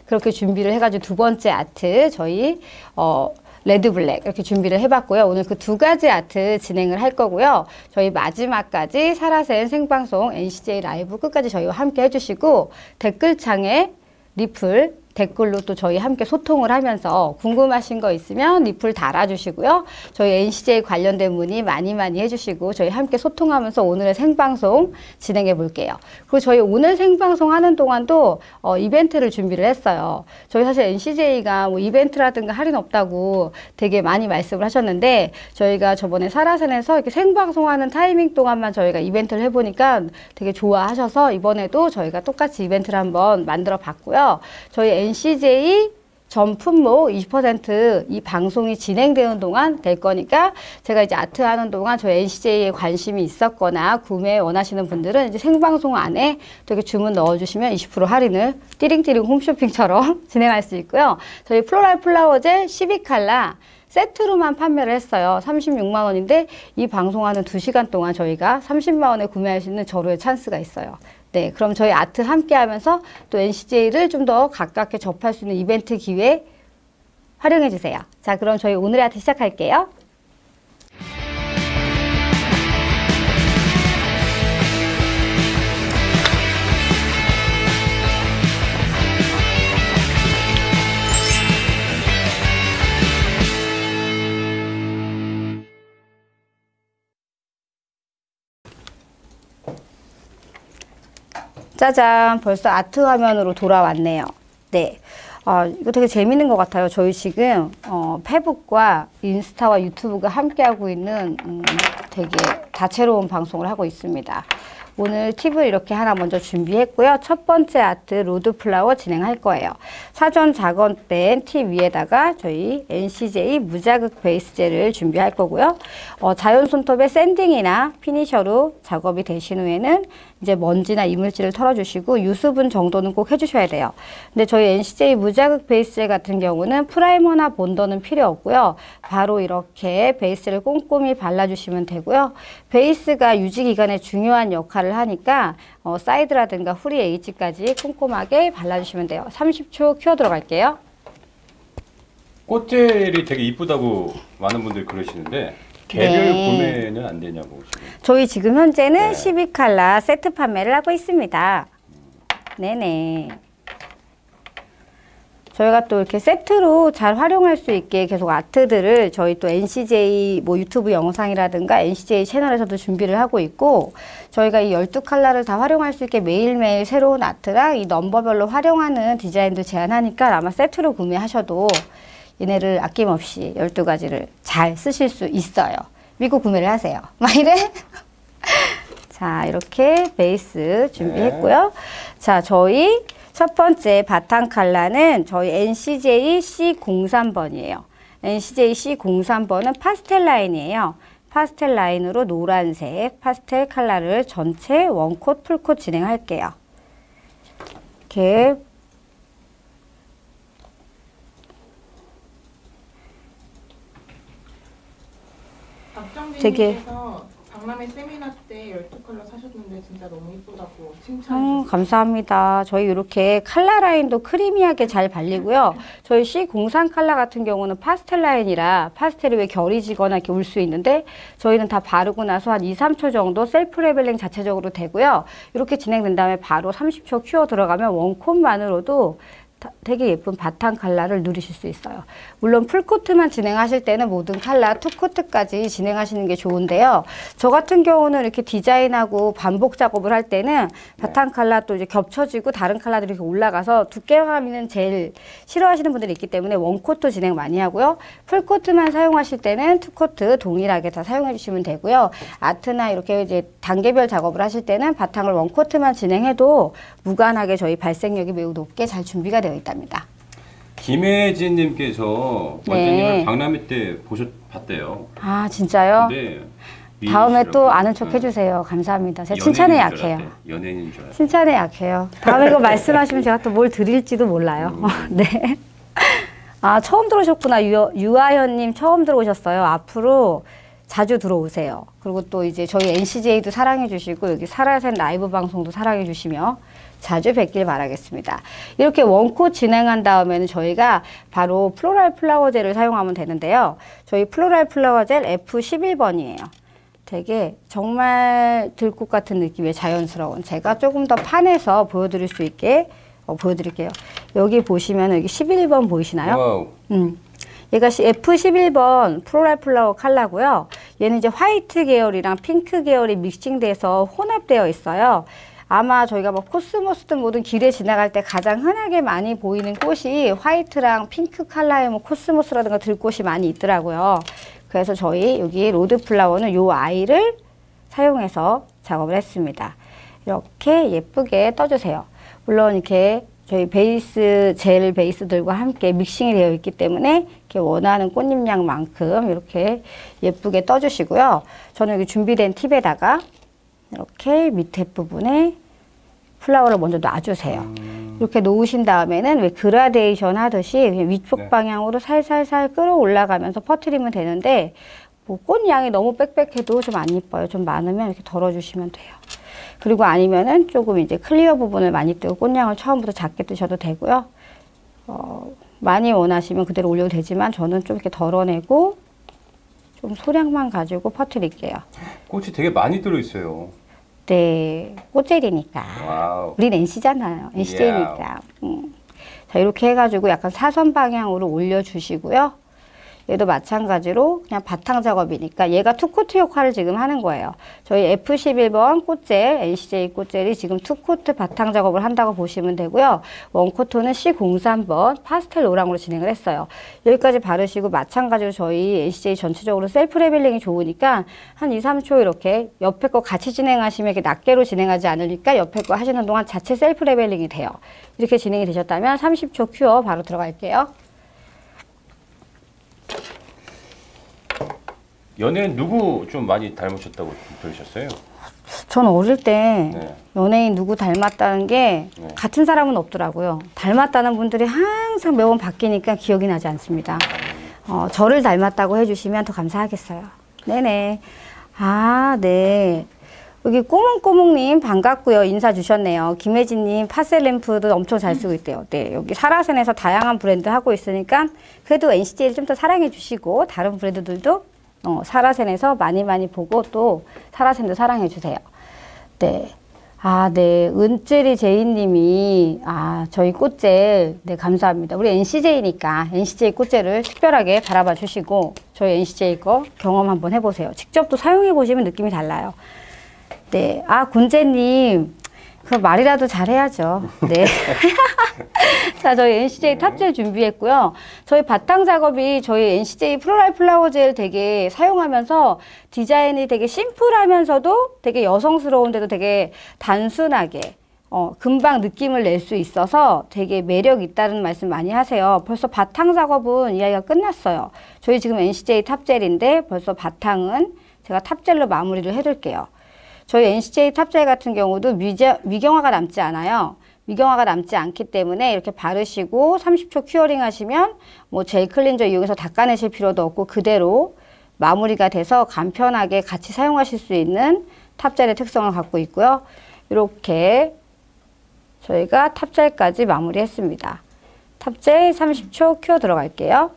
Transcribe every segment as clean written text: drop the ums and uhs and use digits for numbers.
그렇게 준비를 해가지고 두 번째 아트 저희 레드 블랙 이렇게 준비를 해봤고요. 오늘 그 두 가지 아트 진행을 할 거고요. 저희 마지막까지 사라센 생방송 NCJ 라이브 끝까지 저희와 함께 해주시고 댓글창에 리플 댓글로 또 저희 함께 소통을 하면서 궁금하신 거 있으면 리플 달아주시고요. 저희 NCJ 관련된 문의 많이 해주시고 저희 함께 소통하면서 오늘의 생방송 진행해 볼게요. 그리고 저희 오늘 생방송 하는 동안도 이벤트를 준비를 했어요. 저희 사실 NCJ가 뭐 이벤트라든가 할인 없다고 되게 많이 말씀을 하셨는데 저희가 저번에 사라센에서 이렇게 생방송하는 타이밍 동안만 저희가 이벤트를 해보니까 되게 좋아하셔서 이번에도 저희가 똑같이 이벤트를 한번 만들어 봤고요. 저희 NCJ 전 품목 20% 이 방송이 진행되는 동안 될 거니까 제가 이제 아트 하는 동안 저희 NCJ에 관심이 있었거나 구매 원하시는 분들은 이제 생방송 안에 되게 주문 넣어주시면 20% 할인을 띠링띠링 홈쇼핑처럼 진행할 수 있고요. 저희 플로랄 플라워젤 12칼라 세트로만 판매를 했어요. 36만 원인데 이 방송하는 2시간 동안 저희가 30만 원에 구매할 수 있는 절호의 찬스가 있어요. 네, 그럼 저희 아트 함께 하면서 또 NCJ를 좀 더 가깝게 접할 수 있는 이벤트 기회 활용해 주세요. 자, 그럼 저희 오늘의 아트 시작할게요. 짜잔, 벌써 아트 화면으로 돌아왔네요. 네. 이거 되게 재밌는 것 같아요. 저희 지금 페북과 인스타와 유튜브가 함께하고 있는 되게 다채로운 방송을 하고 있습니다. 오늘 팁을 이렇게 하나 먼저 준비했고요. 첫 번째 아트 로드 플라워 진행할 거예요. 사전 작업된 팁 위에다가 저희 NCJ 무자극 베이스 젤을 준비할 거고요. 자연 손톱의 샌딩이나 피니셔로 작업이 되신 후에는 이제 먼지나 이물질을 털어주시고 유수분 정도는 꼭 해주셔야 돼요. 근데 저희 NCJ 무자극 베이스젤 같은 경우는 프라이머나 본더는 필요 없고요. 바로 이렇게 베이스를 꼼꼼히 발라주시면 되고요. 베이스가 유지기간에 중요한 역할을 하니까 사이드라든가 후리 H까지 꼼꼼하게 발라주시면 돼요. 30초 큐어 들어갈게요. 꽃젤이 되게 이쁘다고 많은 분들이 그러시는데 개별 네. 구매는 안 되냐고 지금. 저희 지금 현재는 네. 12칼라 세트 판매를 하고 있습니다. 네네. 저희가 또 이렇게 세트로 잘 활용할 수 있게 계속 아트들을 저희 또 NCJ 뭐 유튜브 영상이라든가 NCJ 채널에서도 준비를 하고 있고 저희가 이 12칼라를 다 활용할 수 있게 매일매일 새로운 아트랑 이 넘버별로 활용하는 디자인도 제안하니까 아마 세트로 구매하셔도 얘네를 아낌없이 12가지를 잘 쓰실 수 있어요. 믿고 구매를 하세요. 막 이래? 자, 이렇게 베이스 준비했고요. 자, 저희 첫 번째 바탕 컬러는 저희 NCJ C03번이에요. NCJ C03번은 파스텔 라인이에요. 파스텔 라인으로 노란색 파스텔 컬러를 전체 원콧, 풀콧 진행할게요. 이렇게 박정진님께서 박람회 세미나 때 12컬러 사셨는데 진짜 너무 이쁘다고 칭찬해주셨어요. 감사합니다. 저희 이렇게 컬러 라인도 크리미하게 잘 발리고요. 저희 C03 컬러 같은 경우는 파스텔 라인이라 파스텔이 왜 결이 지거나 이렇게 울 수 있는데 저희는 다 바르고 나서 한 2, 3초 정도 셀프 레벨링 자체적으로 되고요. 이렇게 진행된 다음에 바로 30초 큐어 들어가면 원콧만으로도 되게 예쁜 바탕 컬러를 누리실 수 있어요. 물론 풀코트만 진행하실 때는 모든 컬러 투코트까지 진행하시는 게 좋은데요. 저 같은 경우는 이렇게 디자인하고 반복 작업을 할 때는 바탕 컬러 또 이제 겹쳐지고 다른 컬러들이 이렇게 올라가서 두께감 있는 젤 싫어하시는 분들이 있기 때문에 원코트 진행 많이 하고요. 풀코트만 사용하실 때는 투코트 동일하게 다 사용해 주시면 되고요. 아트나 이렇게 이제 단계별 작업을 하실 때는 바탕을 원코트만 진행해도 무관하게 저희 발색력이 매우 높게 잘 준비가 되어 있답니다. 김혜진님께서 네. 원장님을 박람회 때 봤대요. 아, 진짜요? 근데 다음에 또 미인이시라고. 아는 척 해주세요. 감사합니다. 제가 칭찬에 연예인인 줄 약해요. 알았대. 연예인인 줄 알았대. 칭찬에 약해요. 다음에 그거 말씀하시면 제가 또 뭘 드릴지도 몰라요. 네. 아, 처음 들어오셨구나. 유아현님 처음 들어오셨어요. 앞으로 자주 들어오세요. 그리고 또 이제 저희 NCJ도 사랑해 주시고 여기 살아센 라이브 방송도 사랑해 주시며 자주 뵙길 바라겠습니다. 이렇게 원코 진행한 다음에는 저희가 바로 플로랄 플라워 젤을 사용하면 되는데요. 저희 플로랄 플라워 젤 F11번이에요. 되게 정말 들꽃 같은 느낌의 자연스러운, 제가 조금 더 판에서 보여드릴 수 있게 보여드릴게요. 여기 보시면 여기 11번 보이시나요? 얘가 F11번 플로랄 플라워 컬러고요. 얘는 이제 화이트 계열이랑 핑크 계열이 믹싱돼서 혼합되어 있어요. 아마 저희가 뭐 코스모스든 뭐든 길에 지나갈 때 가장 흔하게 많이 보이는 꽃이 화이트랑 핑크 컬러의 뭐 코스모스라든가 들꽃이 많이 있더라고요. 그래서 저희 여기 로드 플라워는 요 아이를 사용해서 작업을 했습니다. 이렇게 예쁘게 떠주세요. 물론 이렇게 저희 베이스, 젤 베이스들과 함께 믹싱이 되어 있기 때문에 이렇게 원하는 꽃잎량만큼 이렇게 예쁘게 떠주시고요. 저는 여기 준비된 팁에다가 이렇게 밑에 부분에 플라워를 먼저 놔주세요. 이렇게 놓으신 다음에는 왜 그라데이션 하듯이 위쪽 방향으로 살살살 끌어올라가면서 퍼뜨리면 되는데 뭐 꽃양이 너무 빽빽해도 좀 안 이뻐요. 좀 많으면 이렇게 덜어주시면 돼요. 그리고 아니면은 조금 이제 클리어 부분을 많이 뜨고 꽃양을 처음부터 작게 뜨셔도 되고요. 많이 원하시면 그대로 올려도 되지만 저는 좀 이렇게 덜어내고 좀 소량만 가지고 퍼뜨릴게요. 꽃이 되게 많이 들어있어요. 네, 꽃젤이니까. 와우. 우린 NC잖아요. NCJ니까. 자, 이렇게 해가지고 약간 사선 방향으로 올려주시고요. 얘도 마찬가지로 그냥 바탕 작업이니까 얘가 투코트 역할을 지금 하는 거예요. 저희 F11번 꽃젤, NCJ 꽃젤이 지금 투코트 바탕 작업을 한다고 보시면 되고요. 원코토는 C03번 파스텔 노랑으로 진행을 했어요. 여기까지 바르시고 마찬가지로 저희 NCJ 전체적으로 셀프 레벨링이 좋으니까 한 2, 3초 이렇게 옆에 거 같이 진행하시면 이렇게 낱개로 진행하지 않으니까 옆에 거 하시는 동안 자체 셀프 레벨링이 돼요. 이렇게 진행이 되셨다면 30초 큐어 바로 들어갈게요. 연예인 누구 좀 많이 닮으셨다고 들으셨어요? 전 어릴 때 네. 연예인 누구 닮았다는 게 네. 같은 사람은 없더라고요. 닮았다는 분들이 항상 매번 바뀌니까 기억이 나지 않습니다. 저를 닮았다고 해주시면 더 감사하겠어요. 네네. 아, 네. 여기 꼬몽꼬몽님 반갑고요. 인사 주셨네요. 김혜진님 파셀램프도 엄청 잘 쓰고 있대요. 네, 여기 사라센에서 다양한 브랜드 하고 있으니까 그래도 NCJ를 좀 더 사랑해 주시고 다른 브랜드들도 사라센에서 많이 보고 또 사라센도 사랑해 주세요. 네. 아, 네. 은젤이 제이님이, 저희 꽃젤, 네, 감사합니다. 우리 NCJ니까 NCJ 꽃젤을 특별하게 바라봐 주시고, 저희 NCJ 거 경험 한번 해보세요. 직접 또 사용해 보시면 느낌이 달라요. 네. 군재님, 그 말이라도 잘해야죠. 네. 자, 저희 NCJ 탑젤 준비했고요. 저희 바탕 작업이 저희 NCJ 플로랄 플라워 젤 되게 사용하면서 디자인이 되게 심플하면서도 되게 여성스러운데도 되게 단순하게 금방 느낌을 낼 수 있어서 되게 매력 있다는 말씀 많이 하세요. 벌써 바탕 작업은 이야기가 끝났어요. 저희 지금 NCJ 탑젤인데 벌써 바탕은 제가 탑젤로 마무리를 해둘게요. 저희 NCJ 탑젤 같은 경우도 미경화가 남지 않아요. 미경화가 남지 않기 때문에 이렇게 바르시고 30초 큐어링 하시면 뭐 젤 클린저 이용해서 닦아내실 필요도 없고 그대로 마무리가 돼서 간편하게 같이 사용하실 수 있는 탑젤의 특성을 갖고 있고요. 이렇게 저희가 탑젤까지 마무리했습니다. 탑젤 30초 큐어 들어갈게요.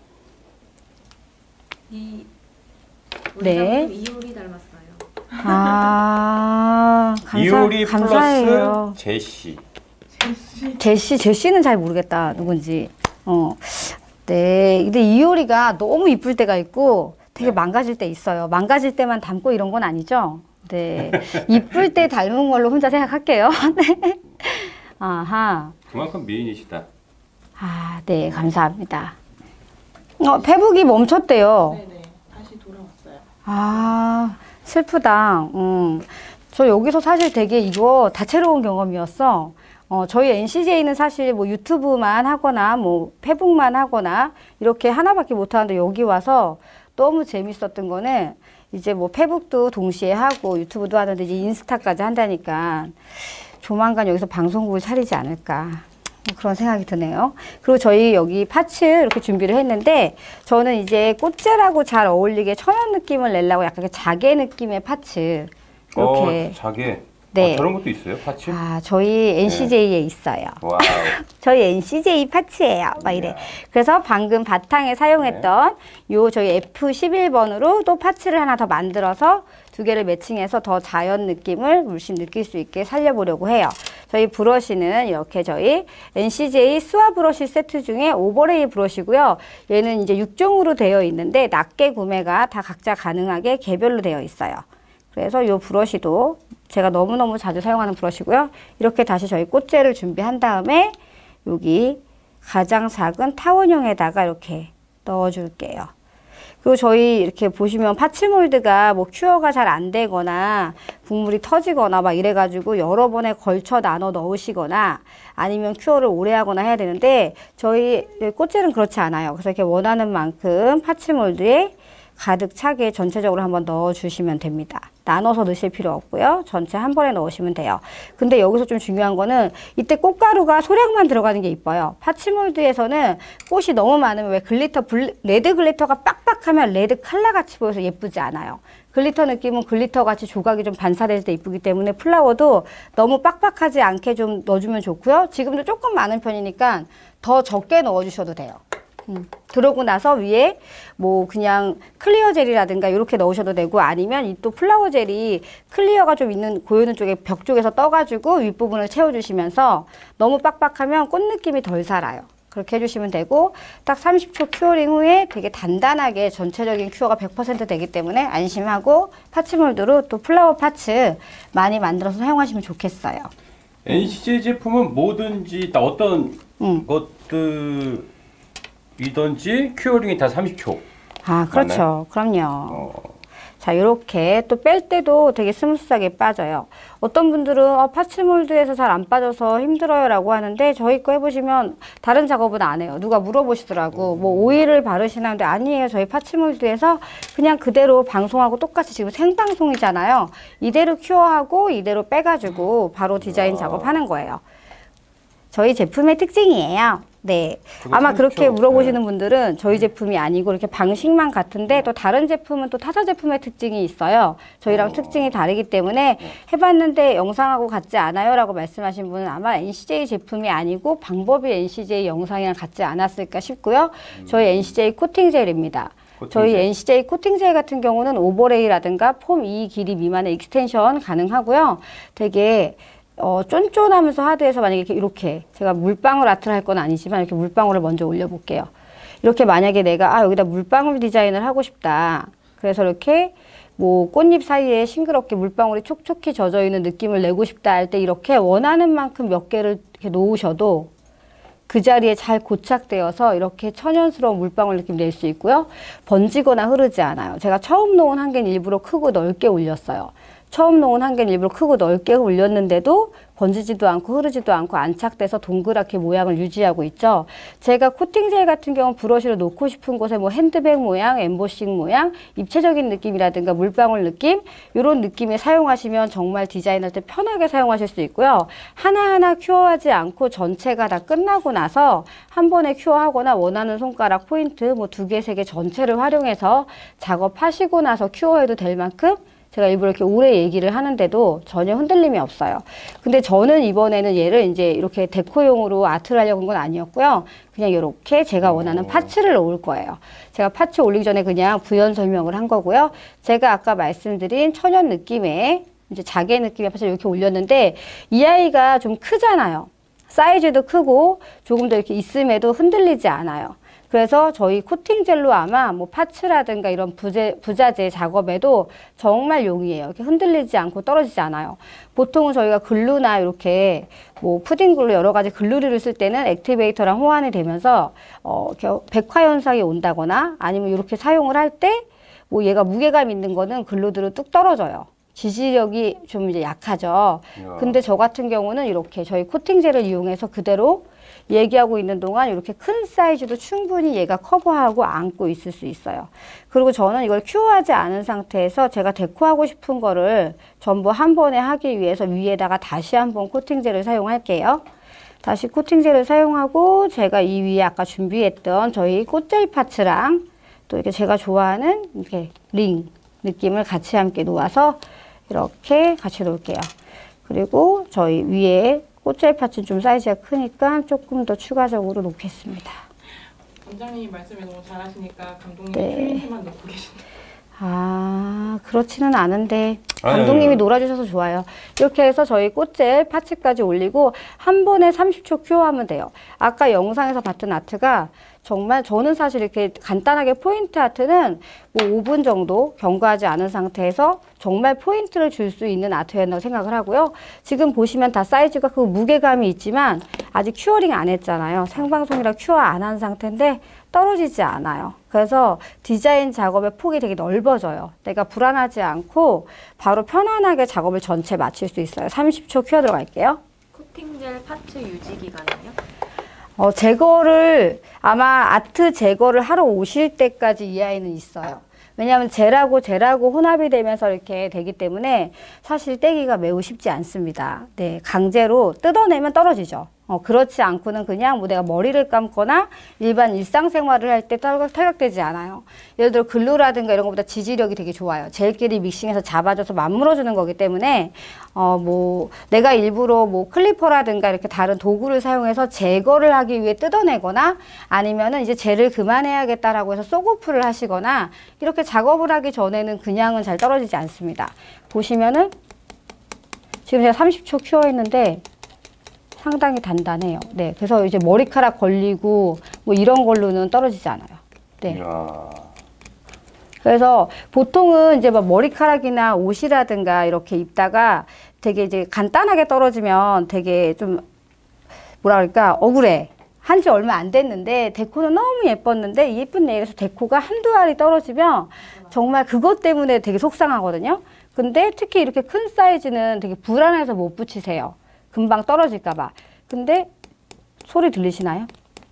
네. 이효리 닮았어요. 이효리 감사해요. 플러스 제시. 제시는 잘 모르겠다. 누군지. 네. 근데 이효리가 너무 이쁠 때가 있고 되게 망가질 때 있어요. 망가질 때만 닮고 이런 건 아니죠? 네. 이쁠 때 닮은 걸로 혼자 생각할게요. 네. 아하. 그만큼 미인이시다. 네. 감사합니다. 페북이 멈췄대요. 네네. 다시 돌아왔어요. 슬프다. 저 여기서 사실 되게 이거 다채로운 경험이었어. 저희 NCJ는 사실 뭐 유튜브만 하거나 뭐 페북만 하거나 이렇게 하나밖에 못 하는데 여기 와서 너무 재밌었던 거는 이제 뭐 페북도 동시에 하고 유튜브도 하는데 이제 인스타까지 한다니까 조만간 여기서 방송국을 차리지 않을까. 그런 생각이 드네요. 그리고 저희 여기 파츠 이렇게 준비를 했는데 저는 이제 꽃재라고 잘 어울리게 천연 느낌을 내려고 약간 자개 느낌의 파츠 이렇게 자개. 네. 저런 것도 있어요, 파츠? 아, 저희 NCJ에 있어요. 와우. 저희 NCJ 파츠예요. 막 이래. 그래서 방금 바탕에 사용했던 요 저희 F11번으로 또 파츠를 하나 더 만들어서 두 개를 매칭해서 더 자연 느낌을 물씬 느낄 수 있게 살려보려고 해요. 저희 브러쉬는 이렇게 저희 NCJ 스와 브러쉬 세트 중에 오버레이 브러쉬고요. 얘는 이제 6종으로 되어 있는데 낱개 구매가 다 각자 가능하게 개별로 되어 있어요. 그래서 이 브러쉬도 제가 너무너무 자주 사용하는 브러쉬고요. 이렇게 다시 저희 꽃재를 준비한 다음에 여기 가장 작은 타원형에다가 이렇게 넣어줄게요. 그리고 저희 이렇게 보시면 파츠몰드가 뭐 큐어가 잘 안 되거나 국물이 터지거나 막 이래가지고 여러 번에 걸쳐 나눠 넣으시거나 아니면 큐어를 오래 하거나 해야 되는데 저희 꽃재는 그렇지 않아요. 그래서 이렇게 원하는 만큼 파츠몰드에 가득 차게 전체적으로 한번 넣어주시면 됩니다. 나눠서 넣으실 필요 없고요. 전체 한 번에 넣으시면 돼요. 근데 여기서 좀 중요한 거는 이때 꽃가루가 소량만 들어가는 게 이뻐요. 파츠몰드에서는 꽃이 너무 많으면 왜 글리터, 레드 글리터가 빡빡하면 레드 칼라같이 보여서 예쁘지 않아요. 글리터 느낌은 글리터같이 조각이 좀 반사될 때 이쁘기 때문에 플라워도 너무 빡빡하지 않게 좀 넣어주면 좋고요. 지금도 조금 많은 편이니까 더 적게 넣어주셔도 돼요. 그러고 나서 위에 뭐 그냥 클리어 젤이라든가 이렇게 넣으셔도 되고 아니면 이 또 플라워 젤이 클리어가 좀 있는 고요는 쪽에 벽 쪽에서 떠가지고 윗부분을 채워주시면서 너무 빡빡하면 꽃 느낌이 덜 살아요. 그렇게 해주시면 되고 딱 30초 큐어링 후에 되게 단단하게 전체적인 큐어가 100% 되기 때문에 안심하고 파츠몰드로 또 플라워 파츠 많이 만들어서 사용하시면 좋겠어요. NCJ 제품은 뭐든지 다 어떤 것들이든지 큐어링이 다 30초. 아, 그렇죠. 맞나요? 그럼요. 자, 이렇게 또 뺄 때도 되게 스무스하게 빠져요. 어떤 분들은 파츠몰드에서 잘 안 빠져서 힘들어요 라고 하는데 저희 거 해보시면 다른 작업은 안 해요. 누가 물어보시더라고. 뭐 오일을 바르시나는데 아니에요. 저희 파츠몰드에서 그냥 그대로 방송하고 똑같이 지금 생방송이잖아요. 이대로 큐어하고 이대로 빼가지고 바로 디자인 작업하는 거예요. 저희 제품의 특징이에요. 네. 아마 그렇게 물어보시는 분들은 저희 제품이 아니고 이렇게 방식만 같은데 또 다른 제품은 또 타사 제품의 특징이 있어요. 저희랑 특징이 다르기 때문에 해봤는데 영상하고 같지 않아요 라고 말씀하신 분은 아마 NCJ 제품이 아니고 방법이 NCJ 영상이랑 같지 않았을까 싶고요. 저희 NCJ 코팅 젤입니다. 저희 NCJ 코팅 젤 같은 경우는 오버레이라든가 폼 2 길이 미만의 익스텐션 가능하고요. 되게 쫀쫀하면서 하드해서 만약에 이렇게 제가 물방울 아트를 할 건 아니지만 이렇게 물방울을 먼저 올려볼게요. 이렇게 만약에 내가 여기다 물방울 디자인을 하고 싶다. 그래서 이렇게 뭐 꽃잎 사이에 싱그럽게 물방울이 촉촉히 젖어 있는 느낌을 내고 싶다 할 때 이렇게 원하는 만큼 몇 개를 이렇게 놓으셔도 그 자리에 잘 고착되어서 이렇게 천연스러운 물방울 느낌 낼 수 있고요. 번지거나 흐르지 않아요. 제가 처음 놓은 한 개는 일부러 크고 넓게 올렸어요. 처음 놓은 한 개는 일부러 크고 넓게 올렸는데도 번지지도 않고 흐르지도 않고 안착돼서 동그랗게 모양을 유지하고 있죠. 제가 코팅젤 같은 경우는 브러쉬를 놓고 싶은 곳에 뭐 핸드백 모양, 엠보싱 모양, 입체적인 느낌이라든가 물방울 느낌 이런 느낌에 사용하시면 정말 디자인할 때 편하게 사용하실 수 있고요. 하나하나 큐어하지 않고 전체가 다 끝나고 나서 한 번에 큐어하거나 원하는 손가락 포인트 뭐 2개, 3개 전체를 활용해서 작업하시고 나서 큐어해도 될 만큼 제가 일부러 이렇게 오래 얘기를 하는데도 전혀 흔들림이 없어요. 근데 저는 이번에는 얘를 이제 이렇게 데코용으로 아트를 하려고 한 건 아니었고요. 그냥 이렇게 제가 원하는 파츠를 놓을 거예요. 제가 파츠 올리기 전에 그냥 부연 설명을 한 거고요. 제가 아까 말씀드린 천연 느낌의 이제 자개 느낌의 파츠를 이렇게 올렸는데 이 아이가 좀 크잖아요. 사이즈도 크고 조금 더 이렇게 있음에도 흔들리지 않아요. 그래서 저희 코팅젤로 아마 뭐 파츠라든가 이런 부자재 작업에도 정말 용이해요. 이렇게 흔들리지 않고 떨어지지 않아요. 보통은 저희가 글루나 이렇게 뭐 푸딩 글루 여러 가지 글루리를 쓸 때는 액티베이터랑 호환이 되면서 백화 현상이 온다거나 아니면 이렇게 사용을 할 때 뭐 얘가 무게감 있는 거는 글루들은 뚝 떨어져요. 지지력이 좀 이제 약하죠. 근데 저 같은 경우는 이렇게 저희 코팅젤을 이용해서 그대로 얘기하고 있는 동안 이렇게 큰 사이즈도 충분히 얘가 커버하고 안고 있을 수 있어요. 그리고 저는 이걸 큐어하지 않은 상태에서 제가 데코하고 싶은 거를 전부 한 번에 하기 위해서 위에다가 다시 한번 코팅젤을 사용할게요. 다시 코팅젤을 사용하고 제가 이 위에 아까 준비했던 저희 꽃젤 파츠랑 또 이렇게 제가 좋아하는 이렇게 링 느낌을 같이 함께 놓아서 이렇게 같이 놓을게요. 그리고 저희 위에 꽃젤 파츠는 좀 사이즈가 크니까 조금 더 추가적으로 놓겠습니다. 원장님이 말씀을 너무 잘하시니까 감독님이 네. 틀린지만 놓고 계시네요. 아, 그렇지는 않은데 아니, 감독님이 아니. 놀아주셔서 좋아요. 이렇게 해서 저희 꽃젤 파츠까지 올리고 한 번에 30초 큐어하면 돼요. 아까 영상에서 봤던 아트가 정말 저는 사실 이렇게 간단하게 포인트 아트는 뭐 5분 정도 경과하지 않은 상태에서 정말 포인트를 줄 수 있는 아트였다고 생각을 하고요. 지금 보시면 다 사이즈가 그 무게감이 있지만 아직 큐어링 안 했잖아요. 생방송이라 큐어 안 한 상태인데 떨어지지 않아요. 그래서 디자인 작업의 폭이 되게 넓어져요. 내가 불안하지 않고 바로 편안하게 작업을 전체 마칠 수 있어요. 30초 큐어 들어갈게요. 코팅젤 파츠 유지 기간은요? 제거를 아마 아트 제거를 하러 오실 때까지 이 아이는 있어요. 왜냐하면 젤하고 혼합이 되면서 이렇게 되기 때문에 사실 떼기가 매우 쉽지 않습니다. 네, 강제로 뜯어내면 떨어지죠. 그렇지 않고는 그냥 뭐 내가 머리를 감거나 일반 일상생활을 할 때 탈각되지 않아요. 예를 들어 글루라든가 이런 것보다 지지력이 되게 좋아요. 젤끼리 믹싱해서 잡아줘서 맞물어주는 거기 때문에 뭐 내가 일부러 뭐 클리퍼라든가 이렇게 다른 도구를 사용해서 제거를 하기 위해 뜯어내거나 아니면은 이제 젤을 그만해야겠다라고 해서 쏘고프를 하시거나 이렇게 작업을 하기 전에는 그냥은 잘 떨어지지 않습니다. 보시면은 지금 제가 30초 큐어했는데 상당히 단단해요. 네, 그래서 이제 머리카락 걸리고 뭐 이런 걸로는 떨어지지 않아요. 네. 이야. 그래서 보통은 이제 막 머리카락이나 옷이라든가 이렇게 입다가 되게 이제 간단하게 떨어지면 되게 좀 뭐라 그럴까 억울해. 한지 얼마 안 됐는데 데코는 너무 예뻤는데 예쁜 네일에서 데코가 한두 알이 떨어지면 정말 그것 때문에 되게 속상하거든요. 근데 특히 이렇게 큰 사이즈는 되게 불안해서 못 붙이세요. 금방 떨어질까 봐. 근데 소리 들리시나요?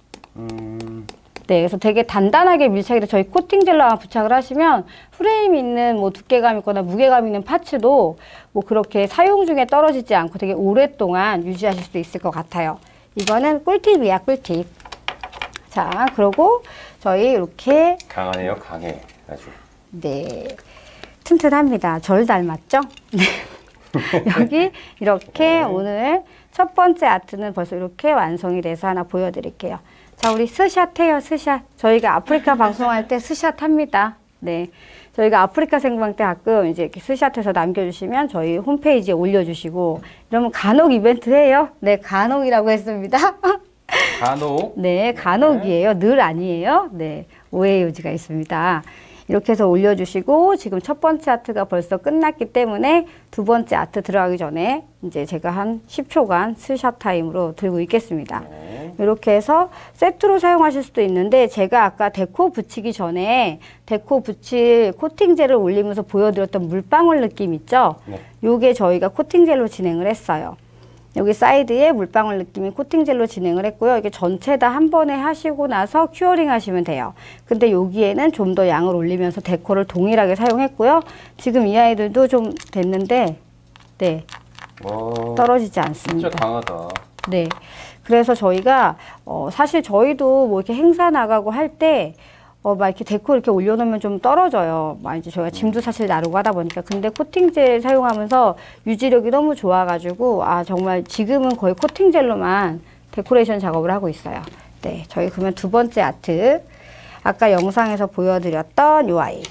네, 그래서 되게 단단하게 밀착이 돼. 저희 코팅젤로 부착을 하시면 프레임 있는 뭐 두께감 있거나 무게감 있는 파츠도 뭐 그렇게 사용 중에 떨어지지 않고 되게 오랫동안 유지하실 수 있을 것 같아요. 이거는 꿀팁이야, 꿀팁. 자, 그리고 저희 이렇게 강하네요, 강해. 아주. 네, 튼튼합니다. 절 닮았죠? 네. 여기 이렇게 오늘 첫 번째 아트는 벌써 이렇게 완성이 돼서 하나 보여드릴게요. 자, 우리 스샷 해요, 스샷. 저희가 아프리카 방송할 때 스샷 합니다. 네. 저희가 아프리카 생방 때 가끔 이제 이렇게 스샷해서 남겨주시면 저희 홈페이지에 올려주시고 이러면 간혹 이벤트 해요. 네, 간혹이라고 했습니다. 간혹. 네, 간혹이에요. 늘 아니에요. 네, 오해의 여지가 있습니다. 이렇게 해서 올려주시고 지금 첫 번째 아트가 벌써 끝났기 때문에 두 번째 아트 들어가기 전에 이제 제가 한 10초간 스샷 타임으로 들고 있겠습니다. 이렇게 해서 세트로 사용하실 수도 있는데 제가 아까 데코 붙이기 전에 데코 붙일 코팅젤을 올리면서 보여드렸던 물방울 느낌 있죠? 네. 요게 저희가 코팅젤로 진행을 했어요. 여기 사이드에 물방울 느낌의 코팅젤로 진행을 했고요. 이게 전체 다 한 번에 하시고 나서 큐어링 하시면 돼요. 근데 여기에는 좀 더 양을 올리면서 데코를 동일하게 사용했고요. 지금 이 아이들도 좀 됐는데 네, 와, 떨어지지 않습니다. 진짜 강하다. 네, 그래서 저희가 사실 저희도 뭐 이렇게 행사 나가고 할 때 막 이렇게 데코 이렇게 올려놓으면 좀 떨어져요. 막 이제 저희가 짐도 사실 나르고 하다 보니까. 근데 코팅젤 사용하면서 유지력이 너무 좋아가지고, 정말 지금은 거의 코팅젤로만 데코레이션 작업을 하고 있어요. 네, 저희 그러면 두 번째 아트. 아까 영상에서 보여드렸던 요 아이.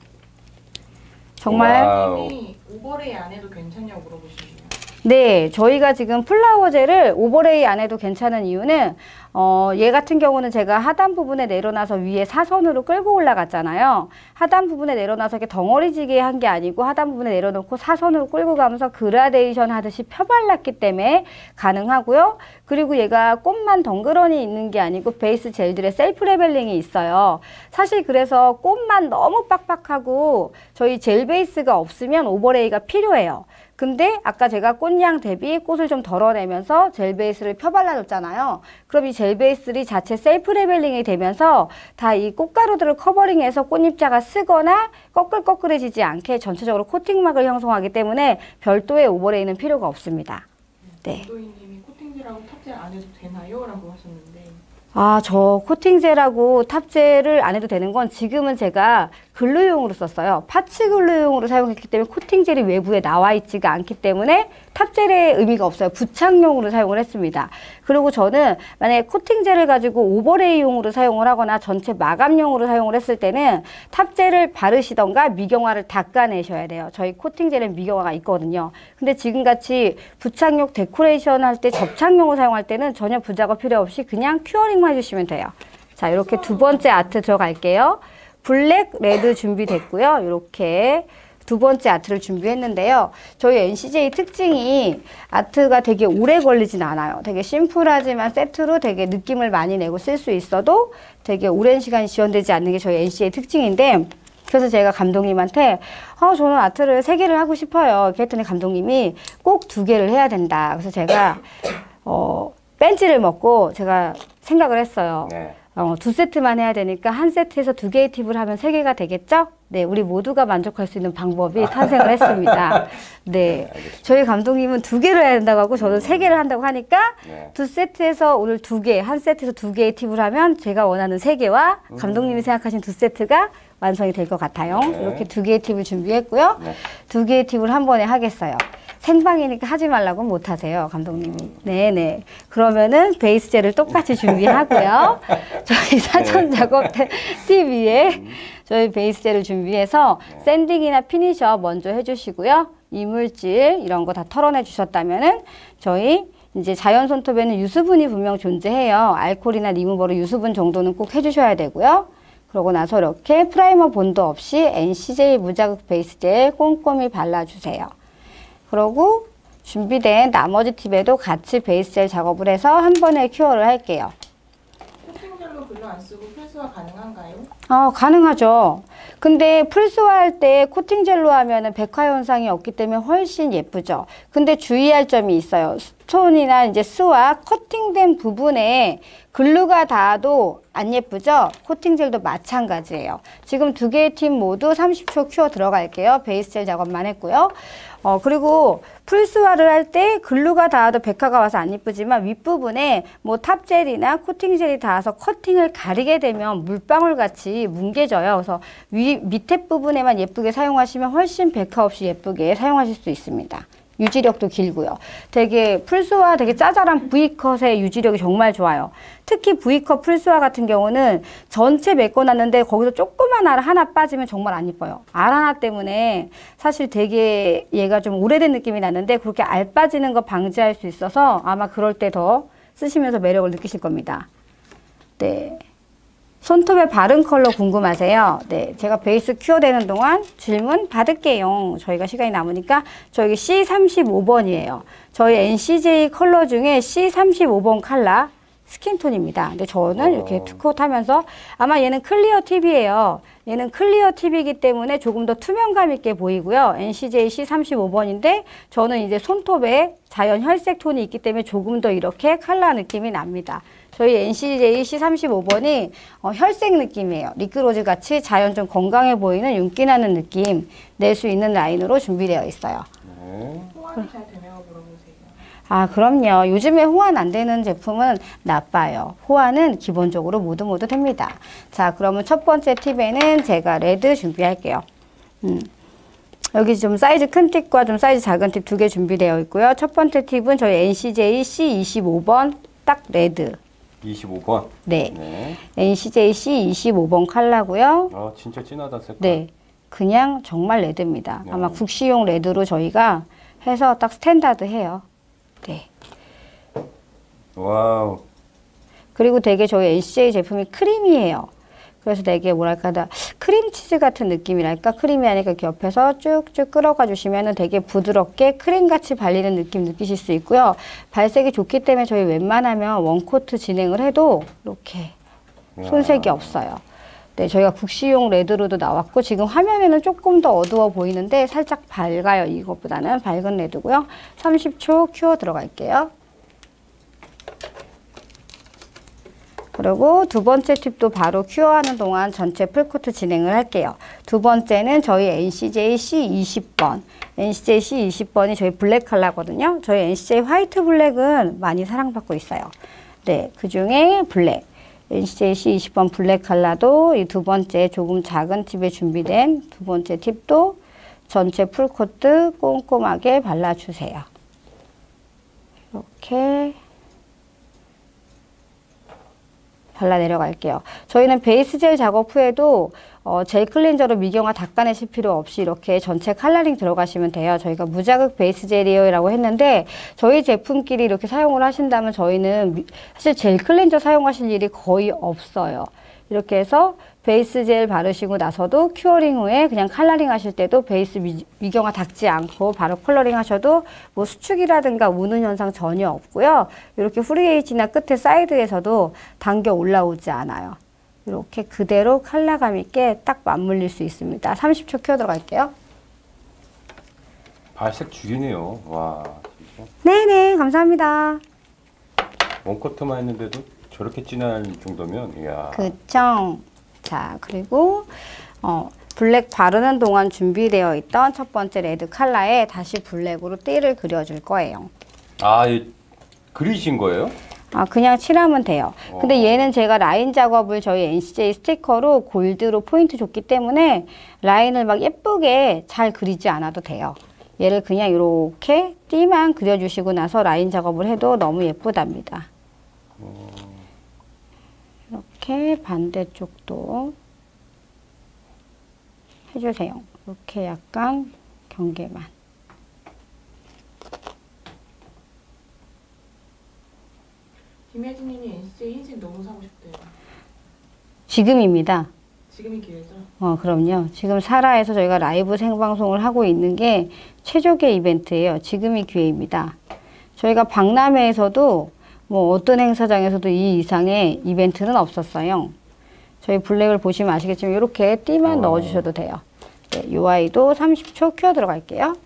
정말. 와우. 님이 오버레이 안 해도 괜찮냐고 물어보시네요. 네, 저희가 지금 플라워 젤을 오버레이 안 해도 괜찮은 이유는 얘 같은 경우는 제가 하단 부분에 내려놔서 위에 사선으로 끌고 올라갔잖아요. 하단 부분에 내려놔서 이렇게 덩어리지게 한 게 아니고 하단 부분에 내려놓고 사선으로 끌고 가면서 그라데이션 하듯이 펴발랐기 때문에 가능하고요. 그리고 얘가 꽃만 덩그러니 있는 게 아니고 베이스 젤들의 셀프 레벨링이 있어요. 사실 그래서 꽃만 너무 빡빡하고 저희 젤 베이스가 없으면 오버레이가 필요해요. 근데 아까 제가 꽃양 대비 꽃을 좀 덜어내면서 젤 베이스를 펴발라줬잖아요. 그럼 이 젤 베이스들이 자체 셀프 레벨링이 되면서 다 이 꽃가루들을 커버링해서 꽃잎자가 쓰거나 꺼끌꺼끌해지지 않게 전체적으로 코팅막을 형성하기 때문에 별도의 오버레이는 필요가 없습니다. 네. 감독님이 코팅젤을 코팅젤하고 탑젤 안 해도 되나요? 라고 하셨는데 아, 저 코팅젤하고 탑젤을 안 해도 되는 건 지금은 제가 글루용으로 썼어요. 파츠 글루용으로 사용했기 때문에 코팅젤이 외부에 나와 있지가 않기 때문에 탑젤의 의미가 없어요. 부착용으로 사용을 했습니다. 그리고 저는 만약에 코팅젤을 가지고 오버레이용으로 사용을 하거나 전체 마감용으로 사용을 했을 때는 탑젤을 바르시던가 미경화를 닦아내셔야 돼요. 저희 코팅젤은 미경화가 있거든요. 근데 지금같이 부착용 데코레이션 할 때 접착용으로 사용할 때는 전혀 부작업 필요 없이 그냥 큐어링만 해주시면 돼요. 자, 이렇게 두 번째 아트 들어갈게요. 블랙, 레드 준비됐고요. 이렇게 두 번째 아트를 준비했는데요. 저희 NCJ 특징이 아트가 되게 오래 걸리진 않아요. 되게 심플하지만 세트로 되게 느낌을 많이 내고 쓸 수 있어도 되게 오랜 시간이 지연되지 않는 게 저희 NCJ 특징인데, 그래서 제가 감독님한테 저는 아트를 3개를 하고 싶어요. 이렇게 했더니 감독님이 꼭 2개를 해야 된다. 그래서 제가 벤치를 먹고 제가 생각을 했어요. 네. 2세트만 해야 되니까 한 세트에서 2개의 팁을 하면 3개가 되겠죠? 네, 우리 모두가 만족할 수 있는 방법이 탄생을 했습니다. 네, 저희 감독님은 2개를 해야 된다고 하고 저는 3개를 한다고 하니까 네. 2세트에서 오늘 2개, 한 세트에서 2개의 팁을 하면 제가 원하는 3개와 감독님이 생각하신 2세트가 완성이 될 것 같아요. 네. 이렇게 2개의 팁을 준비했고요. 네. 2개의 팁을 한 번에 하겠어요. 생방이니까 하지 말라고 못 하세요, 감독님이. 네네. 그러면은 베이스 젤을 똑같이 준비하고요. 저희 사전 작업 팁 위에 저희 베이스 젤을 준비해서 샌딩이나 피니셔 먼저 해주시고요. 이물질 이런 거 다 털어내 주셨다면은 저희 이제 자연 손톱에는 유수분이 분명 존재해요. 알코올이나 리무버로 유수분 정도는 꼭 해주셔야 되고요. 그러고 나서 이렇게 프라이머 본드 없이 NCJ 무자극 베이스 젤 꼼꼼히 발라주세요. 그리고 준비된 나머지 팁에도 같이 베이스 젤 작업을 해서 한 번에 큐어를 할게요. 코팅젤로 글루 안 쓰고 필수화 가능한가요? 가능하죠. 근데 풀스화할 때 코팅젤로 하면은 백화 현상이 없기 때문에 훨씬 예쁘죠. 근데 주의할 점이 있어요. 스톤이나 이제 스와 커팅된 부분에 글루가 닿아도 안 예쁘죠? 코팅젤도 마찬가지예요. 지금 2개의 팁 모두 30초 큐어 들어갈게요. 베이스 젤 작업만 했고요. 그리고 풀스화를 할 때 글루가 닿아도 백화가 와서 안 예쁘지만 윗부분에 뭐 탑젤이나 코팅젤이 닿아서 커팅을 가리게 되면 물방울 같이 뭉개져요. 그래서 밑에 부분에만 예쁘게 사용하시면 훨씬 백화 없이 예쁘게 사용하실 수 있습니다. 유지력도 길고요. 되게 풀스와 되게 짜잘한 V컷의 유지력이 정말 좋아요. 특히 V컷 풀스와 같은 경우는 전체 메꿔놨는데 거기서 조그만 알 하나 빠지면 정말 안 예뻐요. 알 하나 때문에 사실 되게 얘가 좀 오래된 느낌이 나는데 그렇게 알 빠지는 거 방지할 수 있어서 아마 그럴 때 더 쓰시면서 매력을 느끼실 겁니다. 네. 손톱에 바른 컬러 궁금하세요? 네, 제가 베이스 큐어 되는 동안 질문 받을게요. 저희가 시간이 남으니까 저기 C35번이에요. 저희 NCJ 컬러 중에 C35번 컬러 스킨톤입니다. 근데 저는 이렇게 투컷 하면서 아마 얘는 클리어 팁이에요. 얘는 클리어 팁이기 때문에 조금 더 투명감 있게 보이고요. NCJ C35번인데 저는 이제 손톱에 자연 혈색 톤이 있기 때문에 조금 더 이렇게 컬러 느낌이 납니다. 저희 NCJ C35번이 혈색 느낌이에요. 리크로즈 같이 자연 좀 건강해 보이는 윤기 나는 느낌 낼 수 있는 라인으로 준비되어 있어요. 호환이 잘 되냐고 물어보세요. 그럼요. 요즘에 호환 안 되는 제품은 나빠요. 호환은 기본적으로 모두 됩니다. 자, 그러면 첫 번째 팁에는 제가 레드 준비할게요. 여기 좀 사이즈 큰 팁과 좀 사이즈 작은 팁 2개 준비되어 있고요. 첫 번째 팁은 저희 NCJ C25번 딱 레드. 25번? 네. NCJ C25번 컬러고요. 진짜 진하다 색깔. 네. 그냥 정말 레드입니다. 아마 국시용 레드로 저희가 해서 딱 스탠다드해요. 네. 와우. 그리고 되게 저희 NCJ 제품이 크림이에요. 그래서 되게 뭐랄까 크림치즈 같은 느낌이랄까 크림이 아니까 이렇게 옆에서 쭉쭉 끌어가 주시면 되게 부드럽게 크림같이 발리는 느낌 느끼실 수 있고요. 발색이 좋기 때문에 저희 웬만하면 원코트 진행을 해도 이렇게 손색이 없어요. 네, 저희가 국시용 레드로도 나왔고 지금 화면에는 조금 더 어두워 보이는데 살짝 밝아요. 이것보다는 밝은 레드고요. 30초 큐어 들어갈게요. 그리고 두 번째 팁도 바로 큐어하는 동안 전체 풀코트 진행을 할게요. 두 번째는 저희 NCJ C20번. NCJ C20번이 저희 블랙 컬러거든요. 저희 NCJ 화이트 블랙은 많이 사랑받고 있어요. 네, 그 중에 블랙. NCJ C20번 블랙 컬러도 이 두 번째 조금 작은 팁에 준비된 두 번째 팁도 전체 풀코트 꼼꼼하게 발라주세요. 이렇게 발라 내려갈게요. 저희는 베이스 젤 작업 후에도 젤 클렌저로 미경화 닦아내실 필요 없이 이렇게 전체 컬러링 들어가시면 돼요. 저희가 무자극 베이스 젤이라고 했는데 저희 제품끼리 이렇게 사용을 하신다면 저희는 사실 젤 클렌저 사용하실 일이 거의 없어요. 이렇게 해서 베이스 젤 바르시고 나서도 큐어링 후에 그냥 컬러링 하실 때도 베이스 미경화 닦지 않고 바로 컬러링 하셔도 뭐 수축이라든가 우는 현상 전혀 없고요. 이렇게 프리에이지나 끝에 사이드에서도 당겨 올라오지 않아요. 이렇게 그대로 컬러감 있게 딱 맞물릴 수 있습니다. 30초 큐어 들어갈게요. 발색 죽이네요. 와. 진짜. 네네, 감사합니다. 원커트만 했는데도 저렇게 진할 정도면, 이야. 그쵸? 자, 그리고 블랙 바르는 동안 준비되어 있던 첫 번째 레드 컬러에 다시 블랙으로 띠를 그려줄 거예요. 아, 그리신 거예요? 아, 그냥 칠하면 돼요. 근데 얘는 제가 라인 작업을 저희 NCJ 스티커로 골드로 포인트 줬기 때문에 라인을 막 예쁘게 잘 그리지 않아도 돼요. 얘를 그냥 이렇게 띠만 그려주시고 나서 라인 작업을 해도 너무 예쁘답니다. 이렇게 반대쪽도 해주세요. 이렇게 약간 경계만. 김혜진님이 NCJ 흰색 너무 사고 싶대요. 지금입니다. 지금이 기회죠? 그럼요. 지금 사라에서 저희가 라이브 생방송을 하고 있는 게 최적의 이벤트예요. 지금이 기회입니다. 저희가 박람회에서도 뭐 어떤 행사장에서도 이 이상의 이벤트는 없었어요. 저희 블랙을 보시면 아시겠지만 이렇게 띠만 넣어주셔도 돼요. 네, 이 아이도 30초 큐어 들어갈게요.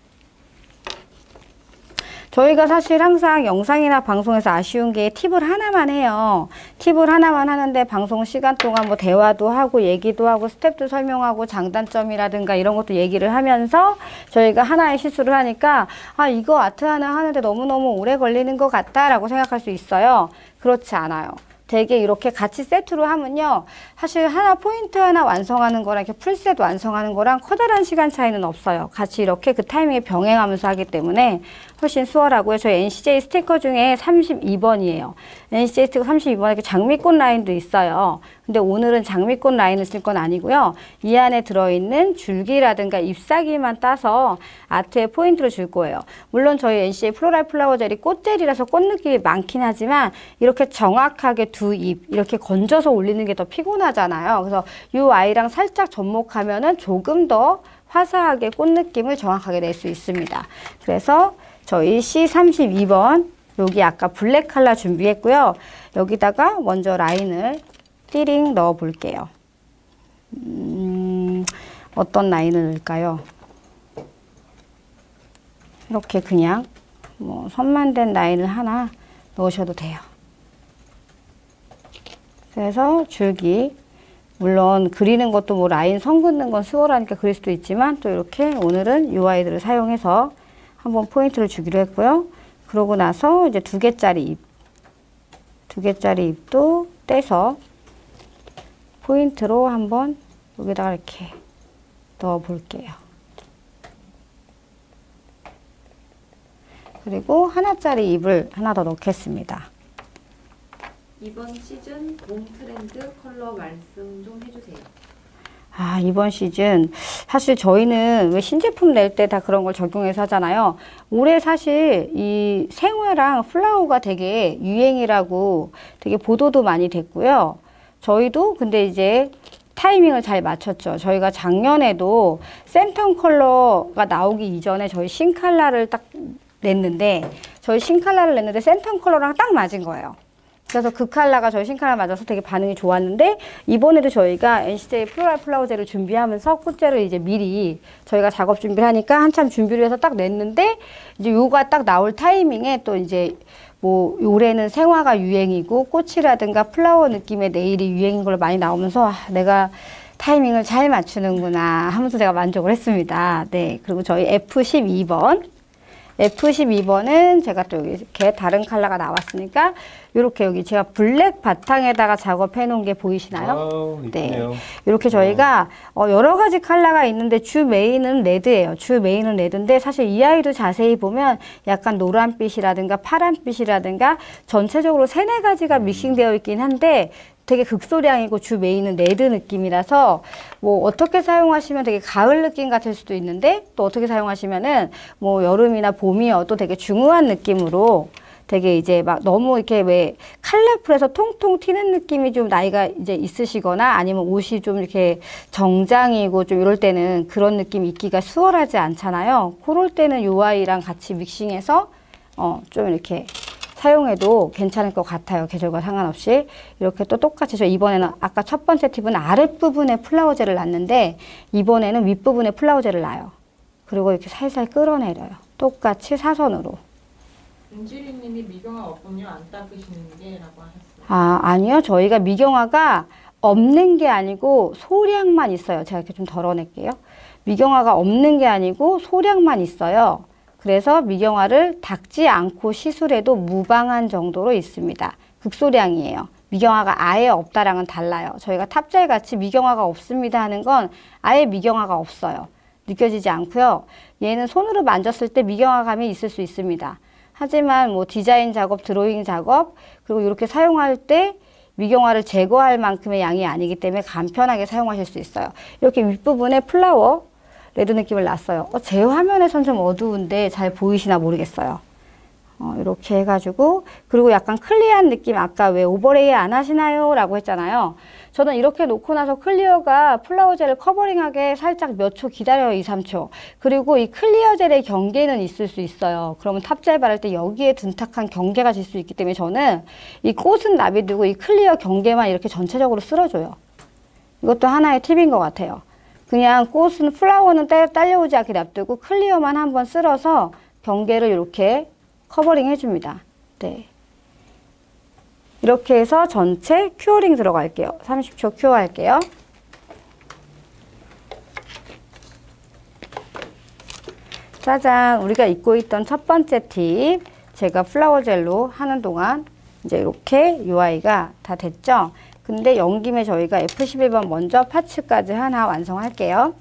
저희가 사실 항상 영상이나 방송에서 아쉬운 게 팁을 하나만 해요. 팁을 하나만 하는데 방송 시간 동안 뭐 대화도 하고 얘기도 하고 스텝도 설명하고 장단점이라든가 이런 것도 얘기를 하면서 저희가 하나의 실수를 하니까 아, 이거 아트 하나 하는데 너무너무 오래 걸리는 것 같다라고 생각할 수 있어요. 그렇지 않아요. 되게 이렇게 같이 세트로 하면요. 사실 하나 포인트 하나 완성하는 거랑 이렇게 풀셋 완성하는 거랑 커다란 시간 차이는 없어요. 같이 이렇게 그 타이밍에 병행하면서 하기 때문에 훨씬 수월하고요. 저희 NCJ 스티커 중에 32번이에요. NCJ 스티커 32번에 이렇게 장미꽃 라인도 있어요. 근데 오늘은 장미꽃 라인을 쓸 건 아니고요. 이 안에 들어있는 줄기라든가 잎사귀만 따서 아트에 포인트를 줄 거예요. 물론 저희 NCJ 플로랄 플라워 젤이 꽃젤이라서 꽃 느낌이 많긴 하지만 이렇게 정확하게 두 잎 이렇게 건져서 올리는 게 더 피곤하잖아요. 그래서 이 아이랑 살짝 접목하면은 조금 더 화사하게 꽃 느낌을 정확하게 낼 수 있습니다. 그래서 저희 C32번 여기 아까 블랙 컬러 준비했고요. 여기다가 먼저 라인을 띠링 넣어 볼게요. 어떤 라인을 넣을까요? 이렇게 그냥 뭐 선만 된 라인을 하나 넣으셔도 돼요. 그래서 줄기 물론 그리는 것도 뭐 라인 선 긋는 건 수월하니까 그릴 수도 있지만 또 이렇게 오늘은 이 아이들을 사용해서 한번 포인트를 주기로 했고요. 그러고 나서 이제 두 개짜리 잎도 떼서 포인트로 한번 여기다가 이렇게 넣어 볼게요. 그리고 하나짜리 잎을 하나 더 넣겠습니다. 이번 시즌 봄 트렌드 컬러 말씀 좀 해주세요. 아, 이번 시즌 사실 저희는 왜 신제품 낼 때 다 그런 걸 적용해서 하잖아요. 올해 사실 이 생화랑 플라워가 되게 유행이라고 되게 보도도 많이 됐고요. 저희도 근데 이제 타이밍을 잘 맞췄죠. 저희가 작년에도 센텀 컬러가 나오기 이전에 저희 신칼라를 딱 냈는데 센텀 컬러랑 딱 맞은 거예요. 그래서 그 컬러가 저희 신칼라 맞아서 되게 반응이 좋았는데 이번에도 저희가 NCJ 플로랄 플라워 젤을 준비하면서 꽃젤을 이제 미리 저희가 작업 준비를 하니까 한참 준비를 해서 딱 냈는데 이제 요가 딱 나올 타이밍에 또 이제 뭐 올해는 생화가 유행이고 꽃이라든가 플라워 느낌의 네일이 유행인 걸로 많이 나오면서 아, 내가 타이밍을 잘 맞추는구나 하면서 제가 만족을 했습니다. 네, 그리고 저희 F12번. F12번은 제가 또 여기 이렇게 다른 컬러가 나왔으니까 이렇게 여기 제가 블랙 바탕에다가 작업해 놓은 게 보이시나요? 아우, 이쁘네요. 네. 이렇게 저희가 여러 가지 컬러가 있는데 주 메인은 레드예요. 주 메인은 레드인데 사실 이 아이도 자세히 보면 약간 노란빛이라든가 파란빛이라든가 전체적으로 3-4가지가 믹싱되어 있긴 한데 되게 극소량이고 주 메인은 레드 느낌이라서 뭐 어떻게 사용하시면 되게 가을 느낌 같을 수도 있는데 또 어떻게 사용하시면은 뭐 여름이나 봄이어도 되게 중후한 느낌으로 되게 이제 막 너무 이렇게 왜 컬러풀해서 통통 튀는 느낌이 좀 나이가 이제 있으시거나 아니면 옷이 좀 이렇게 정장이고 좀 이럴 때는 그런 느낌 입기가 수월하지 않잖아요. 그럴 때는 요 아이랑 같이 믹싱해서 좀 이렇게 사용해도 괜찮을 것 같아요. 계절과 상관없이. 이렇게 또 똑같이 저 이번에는 아까 첫 번째 팁은 아랫부분에 플라워젤을 놨는데 이번에는 윗부분에 플라워젤을 놔요. 그리고 이렇게 살살 끌어내려요. 똑같이 사선으로. 은지리님이 미경화 없군요. 안 닦으시는 게라고 하셨어요. 아, 아니요. 저희가 미경화가 없는 게 아니고 소량만 있어요. 제가 이렇게 좀 덜어낼게요. 미경화가 없는 게 아니고 소량만 있어요. 그래서 미경화를 닦지 않고 시술해도 무방한 정도로 있습니다. 극소량이에요. 미경화가 아예 없다랑은 달라요. 저희가 탑젤 같이 미경화가 없습니다 하는 건 아예 미경화가 없어요. 느껴지지 않고요. 얘는 손으로 만졌을 때 미경화감이 있을 수 있습니다. 하지만 뭐 디자인 작업, 드로잉 작업, 그리고 이렇게 사용할 때 미경화를 제거할 만큼의 양이 아니기 때문에 간편하게 사용하실 수 있어요. 이렇게 윗부분에 플라워 레드 느낌을 놨어요. 제 화면에선 좀 어두운데 잘 보이시나 모르겠어요. 이렇게 해가지고 그리고 약간 클리어한 느낌 아까 왜 오버레이 안 하시나요? 라고 했잖아요. 저는 이렇게 놓고 나서 클리어가 플라워 젤을 커버링하게 살짝 몇 초 기다려요. 2-3초. 그리고 이 클리어 젤의 경계는 있을 수 있어요. 그러면 탑젤 바를 때 여기에 둔탁한 경계가 질 수 있기 때문에 저는 이 꽃은 놔두고 이 클리어 경계만 이렇게 전체적으로 쓸어줘요. 이것도 하나의 팁인 것 같아요. 그냥 꽃은 플라워는 딸려오지 않게 놔두고 클리어만 한번 쓸어서 경계를 이렇게 커버링 해줍니다. 네. 이렇게 해서 전체 큐어링 들어갈게요. 30초 큐어 할게요. 짜잔! 우리가 잊고 있던 첫 번째 팁. 제가 플라워 젤로 하는 동안 이제 이렇게 이 아이가 다 됐죠? 근데 연김에 저희가 F11번 먼저 파츠까지 하나 완성할게요.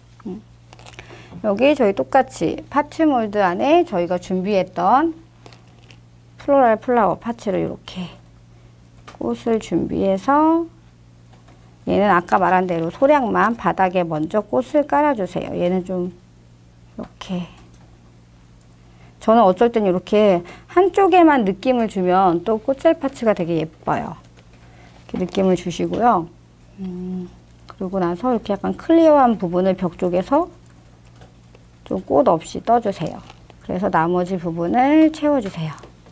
여기 저희 똑같이 파츠 몰드 안에 저희가 준비했던 플로랄 플라워 파츠를 이렇게 꽃을 준비해서 얘는 아까 말한 대로 소량만 바닥에 먼저 꽃을 깔아주세요. 얘는 좀 이렇게 저는 어쩔 땐 이렇게 한쪽에만 느낌을 주면 또 꽃젤 파츠가 되게 예뻐요. 이렇게 느낌을 주시고요. 그러고 나서 이렇게 약간 클리어한 부분을 벽 쪽에서 좀 꽃 없이 떠주세요. 그래서 나머지 부분을 채워주세요.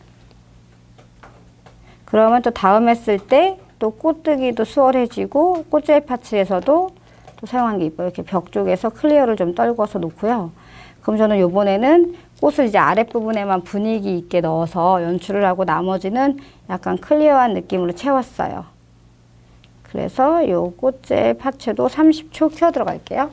그러면 또 다음에 쓸 때 또 꽃뜨기도 수월해지고 꽃젤 파츠에서도 또 사용하는 게 이뻐요. 이렇게 벽 쪽에서 클리어를 좀 떨궈서 놓고요. 그럼 저는 요번에는 꽃을 이제 아랫부분에만 분위기 있게 넣어서 연출을 하고 나머지는 약간 클리어한 느낌으로 채웠어요. 그래서 요 꽃젤 파츠도 30초 큐어 들어갈게요.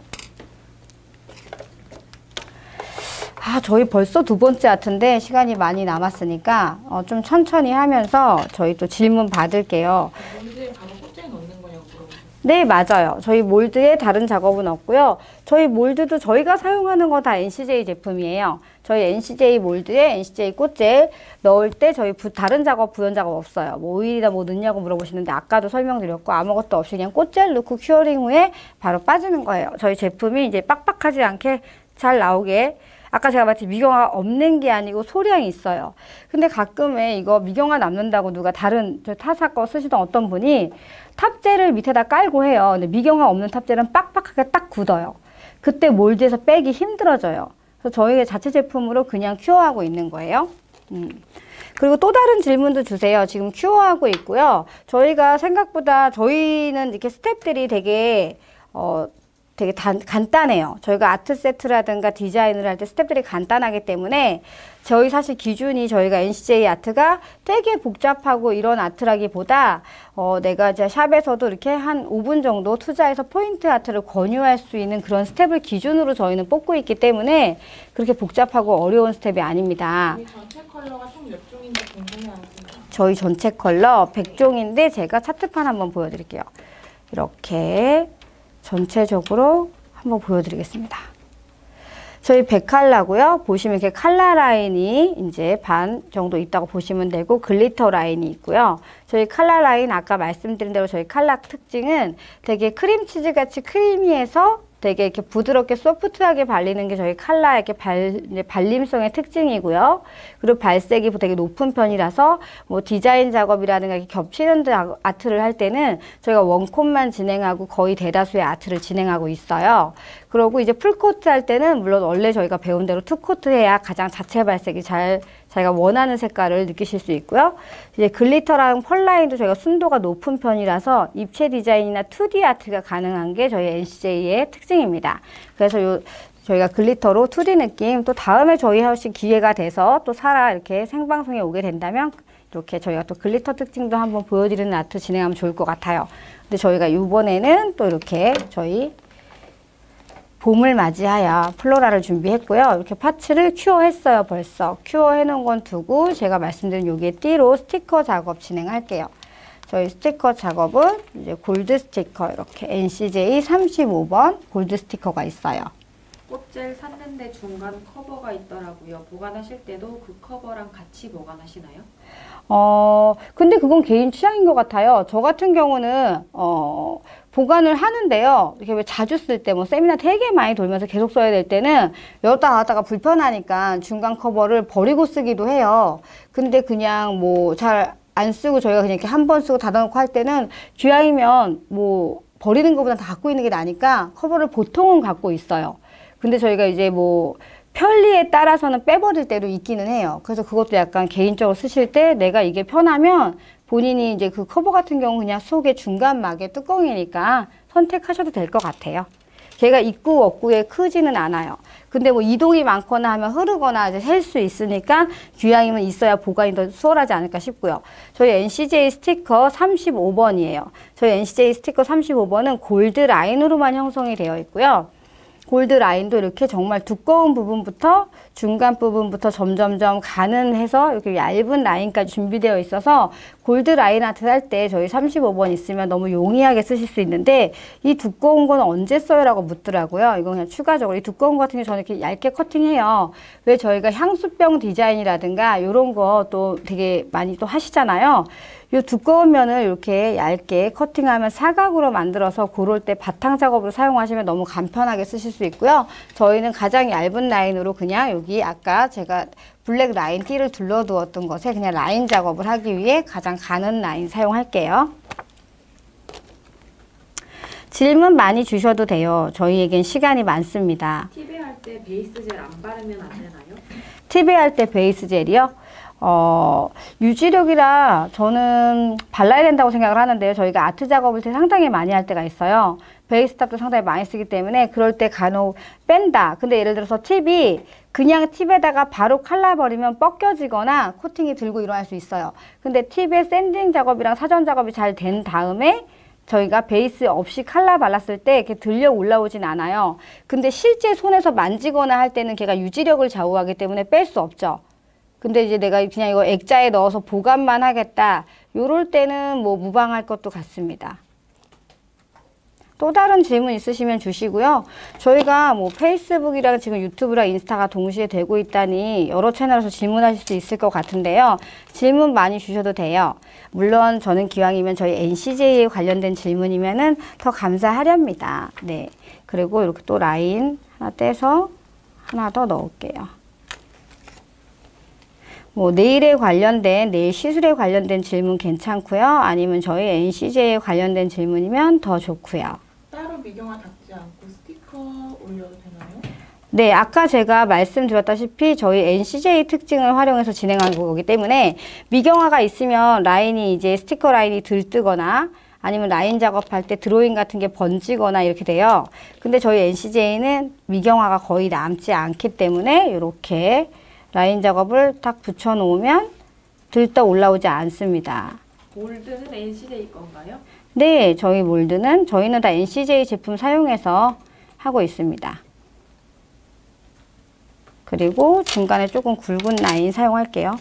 저희 벌써 두 번째 아트인데 시간이 많이 남았으니까 좀 천천히 하면서 저희 또 질문 받을게요. 몰드에 바로 꽃제 넣는 거냐고 물어보셨어요. 네, 맞아요. 저희 몰드에 다른 작업은 없고요. 저희 몰드도 저희가 사용하는 거 다 NCJ 제품이에요. 저희 NCJ 몰드에 NCJ 꽃젤 넣을 때 저희 다른 작업, 부연 작업 없어요. 뭐 오일이다 뭐 넣냐고 물어보시는데 아까도 설명드렸고 아무것도 없이 그냥 꽃젤 넣고 큐어링 후에 바로 빠지는 거예요. 저희 제품이 이제 빡빡하지 않게 잘 나오게 아까 제가 말했듯이 미경화가 없는 게 아니고 소량이 있어요. 근데 가끔에 이거 미경화 남는다고 누가 다른 저 타사 거 쓰시던 어떤 분이 탑젤을 밑에다 깔고 해요. 근데 미경화 없는 탑젤은 빡빡하게 딱 굳어요. 그때 몰드에서 빼기 힘들어져요. 그래서 저희 자체 제품으로 그냥 큐어하고 있는 거예요. 그리고 또 다른 질문도 주세요. 지금 큐어하고 있고요. 저희가 생각보다 저희는 이렇게 스텝들이 되게 되게 간단해요. 저희가 아트 세트라든가 디자인을 할 때 스텝들이 간단하기 때문에 저희 사실 기준이 저희가 NCJ 아트가 되게 복잡하고 이런 아트라기보다 내가 이제 샵에서도 이렇게 한 5분 정도 투자해서 포인트 아트를 권유할 수 있는 그런 스텝을 기준으로 저희는 뽑고 있기 때문에 그렇게 복잡하고 어려운 스텝이 아닙니다. 이 전체 컬러가 총 몇 종인지 궁금해하시나요? 저희 전체 컬러 100종인데 제가 차트판 한번 보여드릴게요. 이렇게 전체적으로 한번 보여드리겠습니다. 저희 100컬러고요. 보시면 이렇게 컬러 라인이 이제 반 정도 있다고 보시면 되고 글리터 라인이 있고요. 저희 컬러 라인 아까 말씀드린 대로 저희 컬러 특징은 되게 크림치즈 같이 크리미해서 되게 이렇게 부드럽게 소프트하게 발리는 게 저희 컬러의 이렇게 발림성의 특징이고요. 그리고 발색이 되게 높은 편이라서 뭐 디자인 작업이라든가 이렇게 겹치는 아트를 할 때는 저희가 원콧만 진행하고 거의 대다수의 아트를 진행하고 있어요. 그리고 이제 풀코트 할 때는 물론 원래 저희가 배운 대로 투코트 해야 가장 자체 발색이 자기가 원하는 색깔을 느끼실 수 있고요. 이제 글리터랑 펄라인도 저희가 순도가 높은 편이라서 입체 디자인이나 2D 아트가 가능한 게 저희 NCJ의 특징입니다. 그래서 저희가 글리터로 2D 느낌, 또 다음에 저희 혹시 기회가 돼서 또 이렇게 생방송에 오게 된다면 이렇게 저희가 또 글리터 특징도 한번 보여드리는 아트 진행하면 좋을 것 같아요. 근데 저희가 이번에는 또 이렇게 저희 봄을 맞이하여 플로라를 준비했고요. 이렇게 파츠를 큐어했어요. 벌써 큐어해 놓은 건 두고 제가 말씀드린 여기에 띠로 스티커 작업 진행할게요. 저희 스티커 작업은 이제 골드 스티커 이렇게 NCJ 35번 골드 스티커가 있어요. 꽃젤 샀는데 중간 커버가 있더라고요. 보관하실 때도 그 커버랑 같이 보관하시나요? 근데 그건 개인 취향인 것 같아요. 저 같은 경우는 보관을 하는데요. 이렇게 왜 자주 쓸 때 뭐 세미나 되게 많이 돌면서 계속 써야 될 때는 여기다 놨다가 불편하니까 중간 커버를 버리고 쓰기도 해요. 근데 그냥 뭐 잘 안 쓰고 저희가 그냥 이렇게 한 번 쓰고 닫아놓고 할 때는 기왕이면 뭐 버리는 것보다 다 갖고 있는 게 나니까 커버를 보통은 갖고 있어요. 근데 저희가 이제 뭐 편리에 따라서는 빼버릴 때도 있기는 해요. 그래서 그것도 약간 개인적으로 쓰실 때 내가 이게 편하면 본인이 이제 그 커버 같은 경우 그냥 속에 중간막에 뚜껑이니까 선택하셔도 될 것 같아요. 걔가 있고 없고에 크지는 않아요. 근데 뭐 이동이 많거나 하면 흐르거나 이제 셀 수 있으니까 기왕이면 있어야 보관이 더 수월하지 않을까 싶고요. 저희 NCJ 스티커 35번이에요. 저희 NCJ 스티커 35번은 골드 라인으로만 형성이 되어 있고요. 골드 라인도 이렇게 정말 두꺼운 부분부터 중간 부분부터 점점점 가는 해서 이렇게 얇은 라인까지 준비되어 있어서 골드 라인 아트 할 때 저희 35번 있으면 너무 용이하게 쓰실 수 있는데 이 두꺼운 건 언제 써요? 라고 묻더라고요. 이건 그냥 추가적으로 이 두꺼운 거 같은 경우 저는 이렇게 얇게 커팅해요. 왜 저희가 향수병 디자인이라든가 이런 거 또 되게 많이 또 하시잖아요. 이 두꺼운 면을 이렇게 얇게 커팅하면 사각으로 만들어서 고를 때 바탕 작업으로 사용하시면 너무 간편하게 쓰실 수 있고요. 저희는 가장 얇은 라인으로 그냥 여기 아까 제가 블랙 라인 띠를 둘러두었던 것에 그냥 라인 작업을 하기 위해 가장 가는 라인 사용할게요. 질문 많이 주셔도 돼요. 저희에겐 시간이 많습니다. TV 할 때 베이스 젤 안 바르면 안 되나요? TV 할 때 베이스 젤이요? 유지력이라 저는 발라야 된다고 생각을 하는데요. 저희가 아트 작업을 상당히 많이 할 때가 있어요. 베이스 탑도 상당히 많이 쓰기 때문에 그럴 때 간혹 뺀다. 근데 예를 들어서 팁이 그냥 팁에다가 바로 칼라버리면 벗겨지거나 코팅이 들고 일어날 수 있어요. 근데 팁에 샌딩 작업이랑 사전 작업이 잘 된 다음에 저희가 베이스 없이 칼라 발랐을 때 이렇게 들려 올라오진 않아요. 근데 실제 손에서 만지거나 할 때는 걔가 유지력을 좌우하기 때문에 뺄 수 없죠. 근데 이제 내가 그냥 이거 액자에 넣어서 보관만 하겠다. 요럴 때는 뭐 무방할 것도 같습니다. 또 다른 질문 있으시면 주시고요. 저희가 뭐 페이스북이랑 지금 유튜브랑 인스타가 동시에 되고 있다니 여러 채널에서 질문하실 수 있을 것 같은데요. 질문 많이 주셔도 돼요. 물론 저는 기왕이면 저희 NCJ에 관련된 질문이면은 더 감사하렵니다. 네. 그리고 이렇게 또 라인 하나 떼서 하나 더 넣을게요. 뭐 네일에 관련된 네일 시술에 관련된 질문 괜찮고요. 아니면 저희 NCJ에 관련된 질문이면 더 좋고요. 따로 미경화 닦지 않고 스티커 올려도 되나요? 네, 아까 제가 말씀드렸다시피 저희 NCJ 특징을 활용해서 진행한 거기 때문에 미경화가 있으면 라인이 이제 스티커 라인이 들뜨거나 아니면 라인 작업할 때 드로잉 같은 게 번지거나 이렇게 돼요. 근데 저희 NCJ는 미경화가 거의 남지 않기 때문에 이렇게 라인 작업을 딱 붙여 놓으면 들떠 올라오지 않습니다. 몰드는 NCJ 건가요? 네, 저희 몰드는 저희는 다 NCJ 제품 사용해서 하고 있습니다. 그리고 중간에 조금 굵은 라인 사용할게요.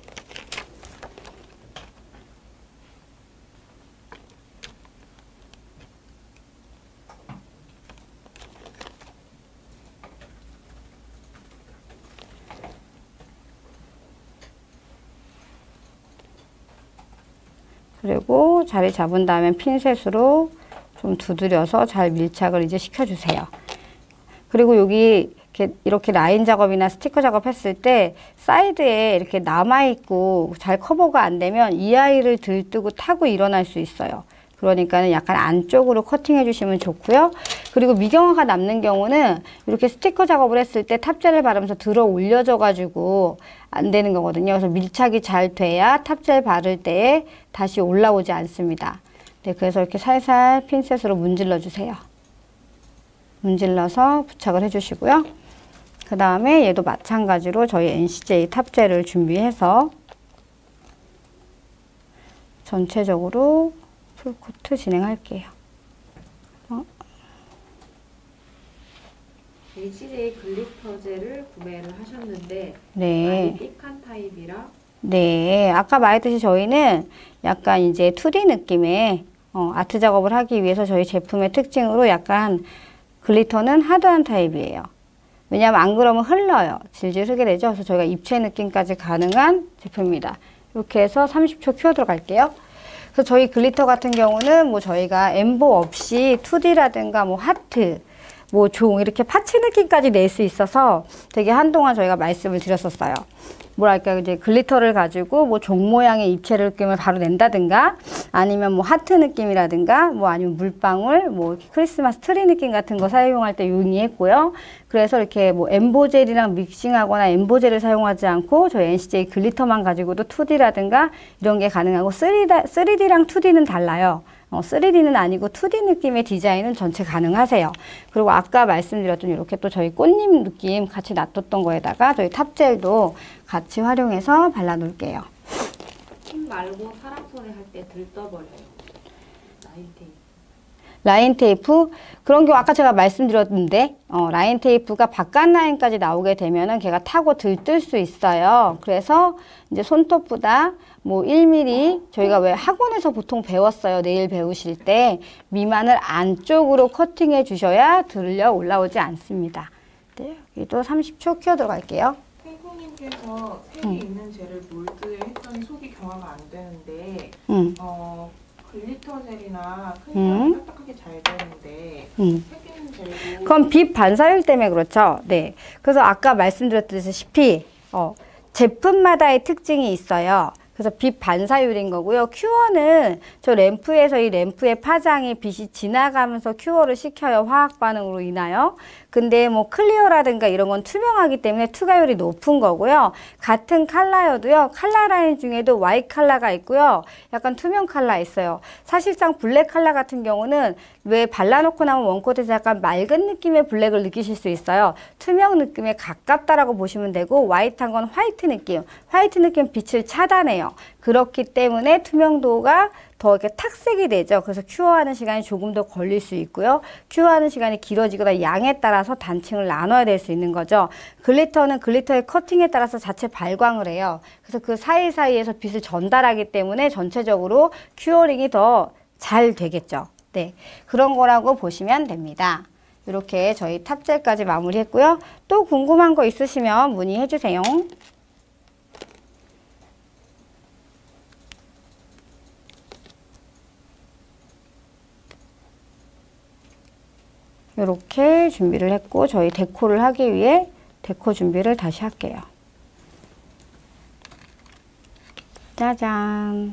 그리고 자리 잡은 다음에 핀셋으로 좀 두드려서 잘 밀착을 이제 시켜주세요. 그리고 여기 이렇게 라인 작업이나 스티커 작업 했을 때 사이드에 이렇게 남아있고 잘 커버가 안 되면 이 아이를 들뜨고 타고 일어날 수 있어요. 그러니까는 약간 안쪽으로 커팅해 주시면 좋고요. 그리고 미경화가 남는 경우는 이렇게 스티커 작업을 했을 때 탑젤을 바르면서 들어 올려져 가지고 안 되는 거거든요. 그래서 밀착이 잘 돼야 탑젤 바를 때에 다시 올라오지 않습니다. 네, 그래서 이렇게 살살 핀셋으로 문질러 주세요. 문질러서 부착을 해 주시고요. 그 다음에 얘도 마찬가지로 저희 NCJ 탑젤을 준비해서 전체적으로 풀코트 진행할게요. NCJ 글리터 젤을 구매를 하셨는데 네. 많이 삐칸 타입이라 네. 아까 말했듯이 저희는 약간 이제 2D 느낌의 아트 작업을 하기 위해서 저희 제품의 특징으로 약간 글리터는 하드한 타입이에요. 왜냐하면 안 그러면 흘러요. 질질 흐게 되죠. 그래서 저희가 입체 느낌까지 가능한 제품입니다. 이렇게 해서 30초 큐어 들어갈게요. 그래서 저희 글리터 같은 경우는 뭐 저희가 엠보 없이 2D라든가 뭐 하트, 뭐 종 이렇게 파츠 느낌까지 낼 수 있어서 되게 한동안 저희가 말씀을 드렸었어요. 뭐랄까 이제 글리터를 가지고 뭐 종 모양의 입체 느낌을 바로 낸다든가 아니면 뭐 하트 느낌이라든가 뭐 아니면 물방울 뭐 크리스마스 트리 느낌 같은 거 사용할 때 용이했고요. 그래서 이렇게 뭐 엠보젤이랑 믹싱하거나 엠보젤을 사용하지 않고 저희 NCJ 글리터만 가지고도 2D라든가 이런 게 가능하고 3D랑 2D는 달라요. 3D는 아니고 2D 느낌의 디자인은 전체 가능하세요. 그리고 아까 말씀드렸던 이렇게 또 저희 꽃잎 느낌 같이 놔뒀던 거에다가 저희 탑젤도 같이 활용해서 발라 놓을게요. 핀 말고 사람 손에 할 때 들떠버려요. 라인 테이프. 라인 테이프 그런 경우 아까 제가 말씀드렸는데 라인 테이프가 바깥 라인까지 나오게 되면은 걔가 타고 들뜰 수 있어요. 그래서 이제 손톱보다 뭐 1mm 저희가 왜 학원에서 보통 배웠어요. 네일 배우실 때 미만을 안쪽으로 커팅해 주셔야 들려 올라오지 않습니다. 네, 여기도 30초 키워 들어갈게요. 탱콩님께서 색이 있는 젤을 몰드에 했더니 속이 경화가 안 되는데 글리터 젤이나 크림은 딱딱하게 잘 되는데 색 있는 젤도 그럼 빛 반사율 때문에 그렇죠. 네. 그래서 아까 말씀드렸다시피 제품마다의 특징이 있어요. 그래서 빛 반사율인 거고요. 큐어는 저 램프에서 이 램프의 파장이 빛이 지나가면서 큐어를 시켜요. 화학 반응으로 인하여. 근데 뭐 클리어라든가 이런 건 투명하기 때문에 투과율이 높은 거고요. 같은 컬러여도요. 컬러 라인 중에도 와이트 컬러가 있고요. 약간 투명 컬러 있어요. 사실상 블랙 컬러 같은 경우는 왜 발라놓고 나면 원코트에서 약간 맑은 느낌의 블랙을 느끼실 수 있어요. 투명 느낌에 가깝다라고 보시면 되고 화이트한 건 화이트 느낌. 화이트 느낌 빛을 차단해요. 그렇기 때문에 투명도가 더 이렇게 탁색이 되죠. 그래서 큐어하는 시간이 조금 더 걸릴 수 있고요. 큐어하는 시간이 길어지거나 양에 따라서 단층을 나눠야 될 수 있는 거죠. 글리터는 글리터의 커팅에 따라서 자체 발광을 해요. 그래서 그 사이사이에서 빛을 전달하기 때문에 전체적으로 큐어링이 더 잘 되겠죠. 네, 그런 거라고 보시면 됩니다. 이렇게 저희 탑젤까지 마무리했고요. 또 궁금한 거 있으시면 문의해 주세요. 이렇게 준비를 했고 저희 데코를 하기 위해 데코 준비를 다시 할게요. 짜잔.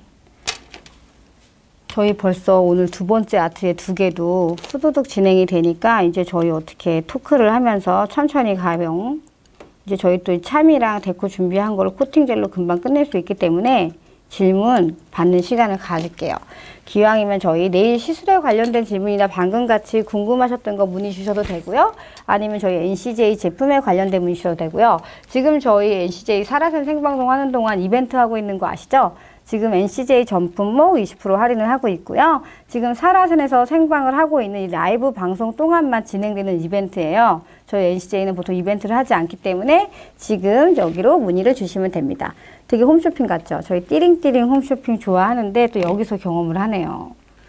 저희 벌써 오늘 두 번째 아트의 두 개도 후두둑 진행이 되니까 이제 저희 어떻게 토크를 하면서 천천히 이제 저희 또 참이랑 데코 준비한 거를 코팅 젤로 금방 끝낼 수 있기 때문에 질문 받는 시간을 가질게요. 기왕이면 저희 내일 시술에 관련된 질문이나 방금 같이 궁금하셨던 거 문의 주셔도 되고요. 아니면 저희 NCJ 제품에 관련된 문의 주셔도 되고요. 지금 저희 NCJ 살아샘 생방송 하는 동안 이벤트 하고 있는 거 아시죠? 지금 NCJ 전 품목 20% 할인을 하고 있고요. 지금 살아샘에서 생방을 하고 있는 이 라이브 방송 동안만 진행되는 이벤트예요. 저희 NCJ는 보통 이벤트를 하지 않기 때문에 지금 여기로 문의를 주시면 됩니다. 되게 홈쇼핑 같죠? 저희 띠링띠링 홈쇼핑 좋아하는데 또 여기서 경험을 하네요.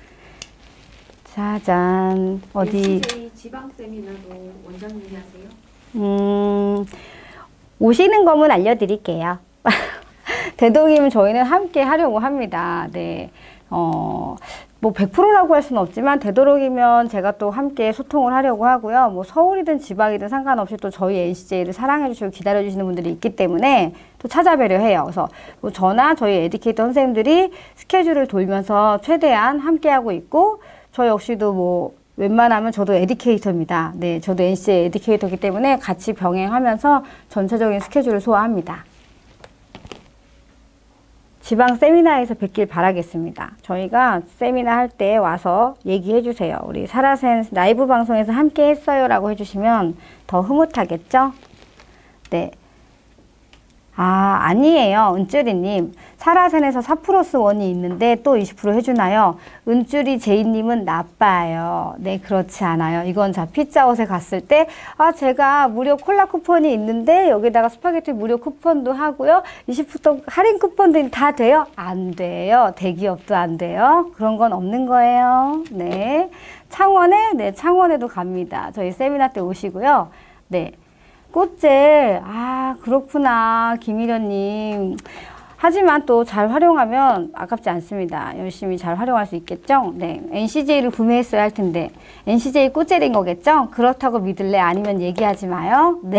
짜잔. 어디? NCJ 지방 세미나도 원장님이 하세요? 오시는 거면 알려드릴게요. 되도록이면 저희는 함께 하려고 합니다. 네. 뭐 100%라고 할 수는 없지만 되도록이면 제가 또 함께 소통을 하려고 하고요. 뭐 서울이든 지방이든 상관없이 또 저희 NCJ를 사랑해 주시고 기다려 주시는 분들이 있기 때문에 또 찾아뵈려 해요. 그래서 뭐 저나 저희 에듀케이터 선생님들이 스케줄을 돌면서 최대한 함께 하고 있고 저 역시도 뭐 웬만하면 저도 에듀케이터입니다. 네, 저도 NCJ 에듀케이터이기 때문에 같이 병행하면서 전체적인 스케줄을 소화합니다. 지방 세미나에서 뵙길 바라겠습니다. 저희가 세미나 할 때 와서 얘기해 주세요. 우리 살아샘 라이브 방송에서 함께 했어요 라고 해주시면 더 흐뭇하겠죠? 네. 아, 아니에요. 은쭈리님. 살아샘에서 4+1이 있는데 또 20% 해주나요? 은쭈리 제이님은 나빠요. 네, 그렇지 않아요. 이건 자, 피자헛에 갔을 때, 아, 제가 무료 콜라 쿠폰이 있는데 여기다가 스파게티 무료 쿠폰도 하고요. 20% 할인 쿠폰들이 다 돼요? 안 돼요. 대기업도 안 돼요. 그런 건 없는 거예요. 네. 창원에, 네, 창원에도 갑니다. 저희 세미나 때 오시고요. 네. 꽃젤, 아, 그렇구나. 김희련님. 하지만 또 잘 활용하면 아깝지 않습니다. 열심히 잘 활용할 수 있겠죠? 네. NCJ를 구매했어야 할 텐데. NCJ 꽃젤인 거겠죠? 그렇다고 믿을래? 아니면 얘기하지 마요? 네.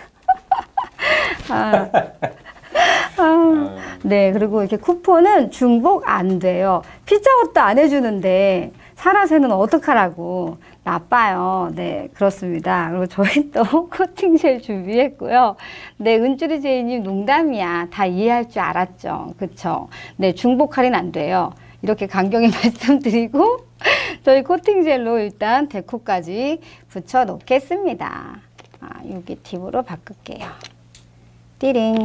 네. 그리고 이렇게 쿠폰은 중복 안 돼요. 피자헛도 안 해주는데, 살아새는 어떡하라고. 나빠요. 네, 그렇습니다. 그리고 저희 또 코팅젤 준비했고요. 네, 은쭈리 제이님 농담이야. 다 이해할 줄 알았죠. 그쵸? 네, 중복 할인 안 돼요. 이렇게 강경히 말씀드리고 저희 코팅젤로 일단 데코까지 붙여 놓겠습니다. 아, 여기 팁으로 바꿀게요. 띠링.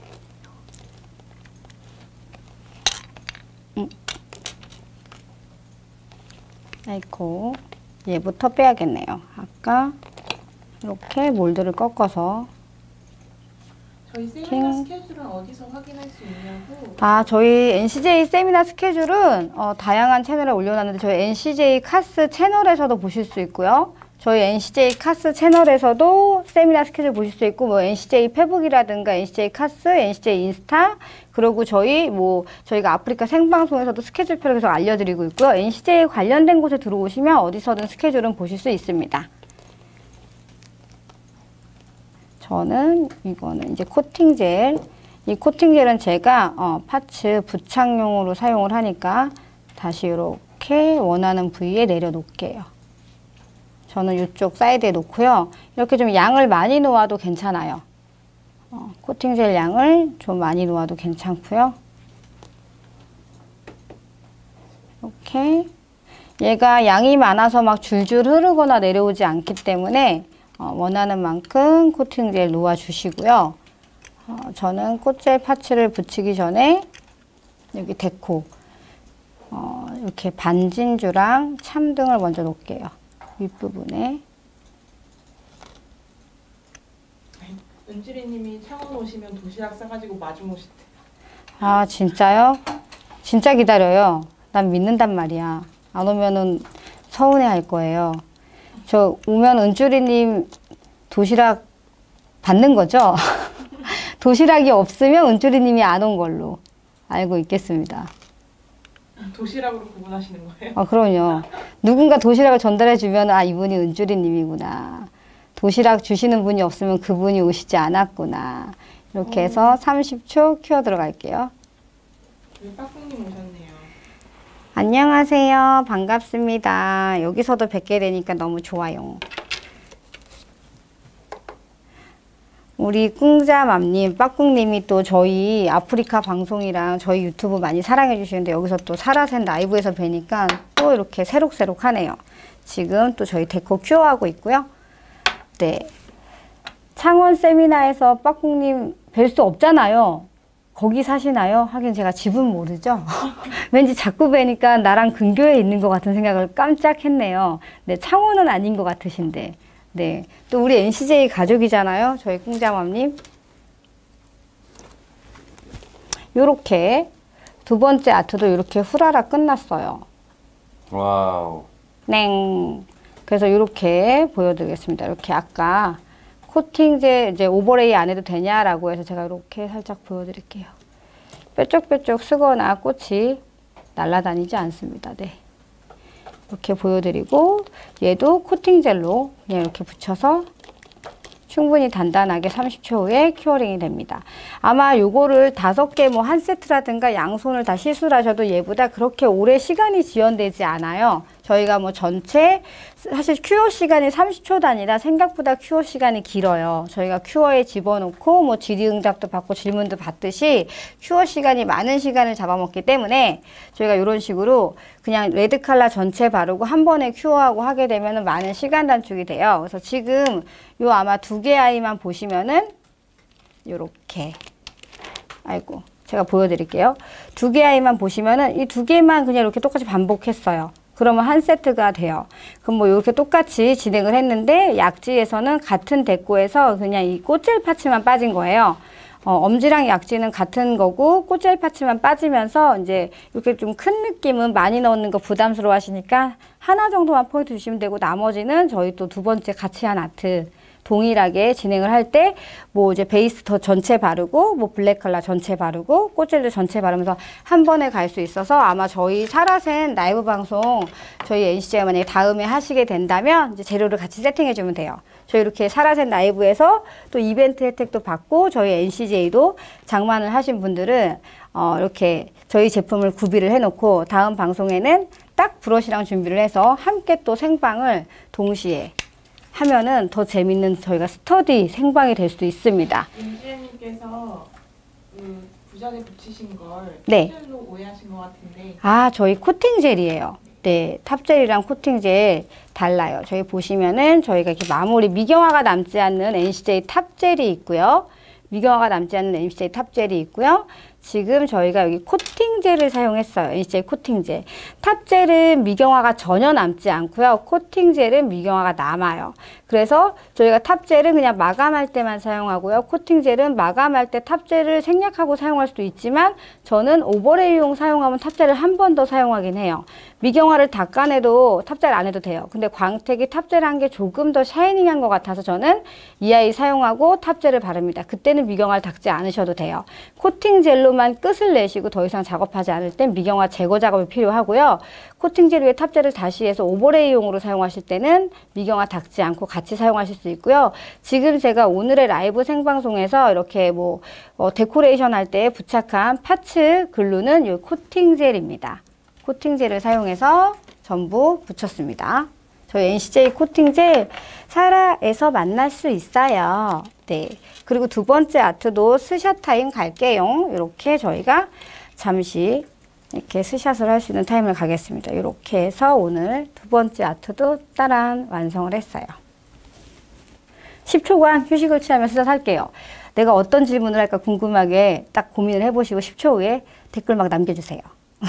아이고. 얘부터 빼야겠네요. 아까 이렇게 몰드를 꺾어서 저희 세미나 스케줄은 어디서 확인할 수 있냐고? 아, 저희 NCJ 세미나 스케줄은 다양한 채널에 올려놨는데 저희 NCJ 카스 채널에서도 보실 수 있고요. 저희 NCJ 카스 채널에서도 세미나 스케줄 보실 수 있고, 뭐 NCJ 페북이라든가 NCJ 카스, NCJ 인스타, 그리고 저희가 아프리카 생방송에서도 스케줄표를 계속 알려드리고 있고요. NCJ 관련된 곳에 들어오시면 어디서든 스케줄은 보실 수 있습니다. 저는 이거는 이제 코팅젤. 이 코팅젤은 제가 파츠 부착용으로 사용을 하니까 다시 이렇게 원하는 부위에 내려놓을게요. 저는 이쪽 사이드에 놓고요. 이렇게 좀 양을 많이 놓아도 괜찮아요. 코팅젤 양을 좀 많이 놓아도 괜찮고요. 이렇게 얘가 양이 많아서 막 줄줄 흐르거나 내려오지 않기 때문에 원하는 만큼 코팅젤 놓아 주시고요. 저는 꽃젤 파츠를 붙이기 전에 여기 데코 이렇게 반진주랑 참등을 먼저 놓을게요. 윗부분에. 은주리님이 창원 오시면 도시락 싸가지고 마중 오신대. 아, 진짜요? 진짜 기다려요. 난 믿는단 말이야. 안 오면은 서운해 할 거예요. 저 오면 은주리님 도시락 받는 거죠? 도시락이 없으면 은주리님이 안 온 걸로 알고 있겠습니다. 도시락으로 구분하시는 거예요? 그럼요. 누군가 도시락을 전달해 주면 아, 이분이 은주리님이구나. 도시락 주시는 분이 없으면 그분이 오시지 않았구나. 이렇게 해서 30초 키워 들어갈게요. 빠꾸님 오셨네요. 안녕하세요. 반갑습니다. 여기서도 뵙게 되니까 너무 좋아요. 우리 꿍자맘님, 빠꿍님이 또 저희 아프리카 방송이랑 저희 유튜브 많이 사랑해 주시는데 여기서 또 사라센 라이브에서 뵈니까 또 이렇게 새록새록 하네요. 지금 또 저희 데코 큐어하고 있고요. 네. 창원 세미나에서 빠꿍님 뵐 수 없잖아요. 거기 사시나요? 하긴 제가 집은 모르죠. 왠지 자꾸 뵈니까 나랑 근교에 있는 것 같은 생각을 깜짝 했네요. 네, 창원은 아닌 것 같으신데. 네, 또 우리 NCJ 가족이잖아요. 저희 꿍자맘님. 요렇게 두 번째 아트도 이렇게 후라라 끝났어요. 와우. 넹. 그래서 이렇게 보여드리겠습니다. 이렇게 아까 코팅제 이제 오버레이 안 해도 되냐라고 해서 제가 이렇게 살짝 보여드릴게요. 뾰족뾰족 쓰거나 꽃이 날아다니지 않습니다. 네. 이렇게 보여드리고 얘도 코팅젤로 그냥 이렇게 붙여서 충분히 단단하게 30초 후에 큐어링이 됩니다. 아마 요거를 5개 뭐 한 세트라든가 양손을 다 시술하셔도 얘보다 그렇게 오래 시간이 지연되지 않아요. 저희가 뭐 전체 사실 큐어 시간이 30초 단위라 생각보다 큐어 시간이 길어요. 저희가 큐어에 집어넣고 뭐 질의응답도 받고 질문도 받듯이 큐어 시간이 많은 시간을 잡아먹기 때문에 저희가 이런 식으로 그냥 레드 컬러 전체 바르고 한 번에 큐어하고 하게 되면 많은 시간 단축이 돼요. 그래서 지금 요 아마 2개 아이만 보시면은 요렇게 아이고 제가 보여드릴게요. 2개 아이만 보시면은 이 2개만 그냥 이렇게 똑같이 반복했어요. 그러면 한 세트가 돼요. 그럼 뭐 이렇게 똑같이 진행을 했는데 약지에서는 같은 데코에서 그냥 이 꽃젤 파츠만 빠진 거예요. 엄지랑 약지는 같은 거고 꽃젤 파츠만 빠지면서 이제 이렇게 좀 큰 느낌은 많이 넣는 거 부담스러워 하시니까 하나 정도만 포인트 주시면 되고 나머지는 저희 또 두 번째 같이 한 아트 동일하게 진행을 할 때 뭐 이제 베이스 더 전체 바르고 뭐 블랙 컬러 전체 바르고 꽃젤도 전체 바르면서 한 번에 갈 수 있어서 아마 저희 사라센 라이브 방송 저희 NCJ 만약에 다음에 하시게 된다면 이제 재료를 같이 세팅해 주면 돼요. 저희 이렇게 사라센 라이브에서 또 이벤트 혜택도 받고 저희 NCJ도 장만을 하신 분들은 이렇게 저희 제품을 구비를 해놓고 다음 방송에는 딱 브러쉬랑 준비를 해서 함께 또 생방을 동시에 하면은 더 재밌는 저희가 스터디 생방이 될 수도 있습니다. 윤지혜님께서 그 부작에 붙이신 걸 네. 탑젤로 오해하신 것 같은데. 아, 저희 코팅 젤이에요. 네, 탑젤이랑 코팅 젤 달라요. 저희 보시면은 저희가 이렇게 마무리 미경화가 남지 않는 NCJ 탑젤이 있고요. 미경화가 남지 않는 NCJ 탑젤이 있고요. 지금 저희가 여기 코팅젤을 사용했어요. NCJ 코팅젤. 탑젤은 미경화가 전혀 남지 않고요. 코팅젤은 미경화가 남아요. 그래서 저희가 탑젤은 그냥 마감할 때만 사용하고요. 코팅젤은 마감할 때 탑젤을 생략하고 사용할 수도 있지만 저는 오버레이용 사용하면 탑젤을 한 번 더 사용하긴 해요. 미경화를 닦아내도 탑젤 안 해도 돼요. 근데 광택이 탑젤한 게 조금 더 샤이닝한 것 같아서 저는 이 아이 사용하고 탑젤을 바릅니다. 그때는 미경화를 닦지 않으셔도 돼요. 코팅젤로만 끝을 내시고 더 이상 작업하지 않을 땐 미경화 제거 작업이 필요하고요. 코팅젤 위에 탑젤을 다시 해서 오버레이용으로 사용하실 때는 미경화 닦지 않고 같이 사용하실 수 있고요. 지금 제가 오늘의 라이브 생방송에서 이렇게 뭐 데코레이션 할 때 부착한 파츠 글루는 이 코팅젤입니다. 코팅젤을 사용해서 전부 붙였습니다. 저희 NCJ 코팅젤 사라에서 만날 수 있어요. 네. 그리고 두 번째 아트도 스샷 타임 갈게요. 이렇게 저희가 잠시 이렇게 스샷을 할 수 있는 타임을 가겠습니다. 이렇게 해서 오늘 두 번째 아트도 따란 완성을 했어요. 10초간 휴식을 취하면서 스샷 할게요. 내가 어떤 질문을 할까 궁금하게 딱 고민을 해보시고 10초 후에 댓글 막 남겨주세요.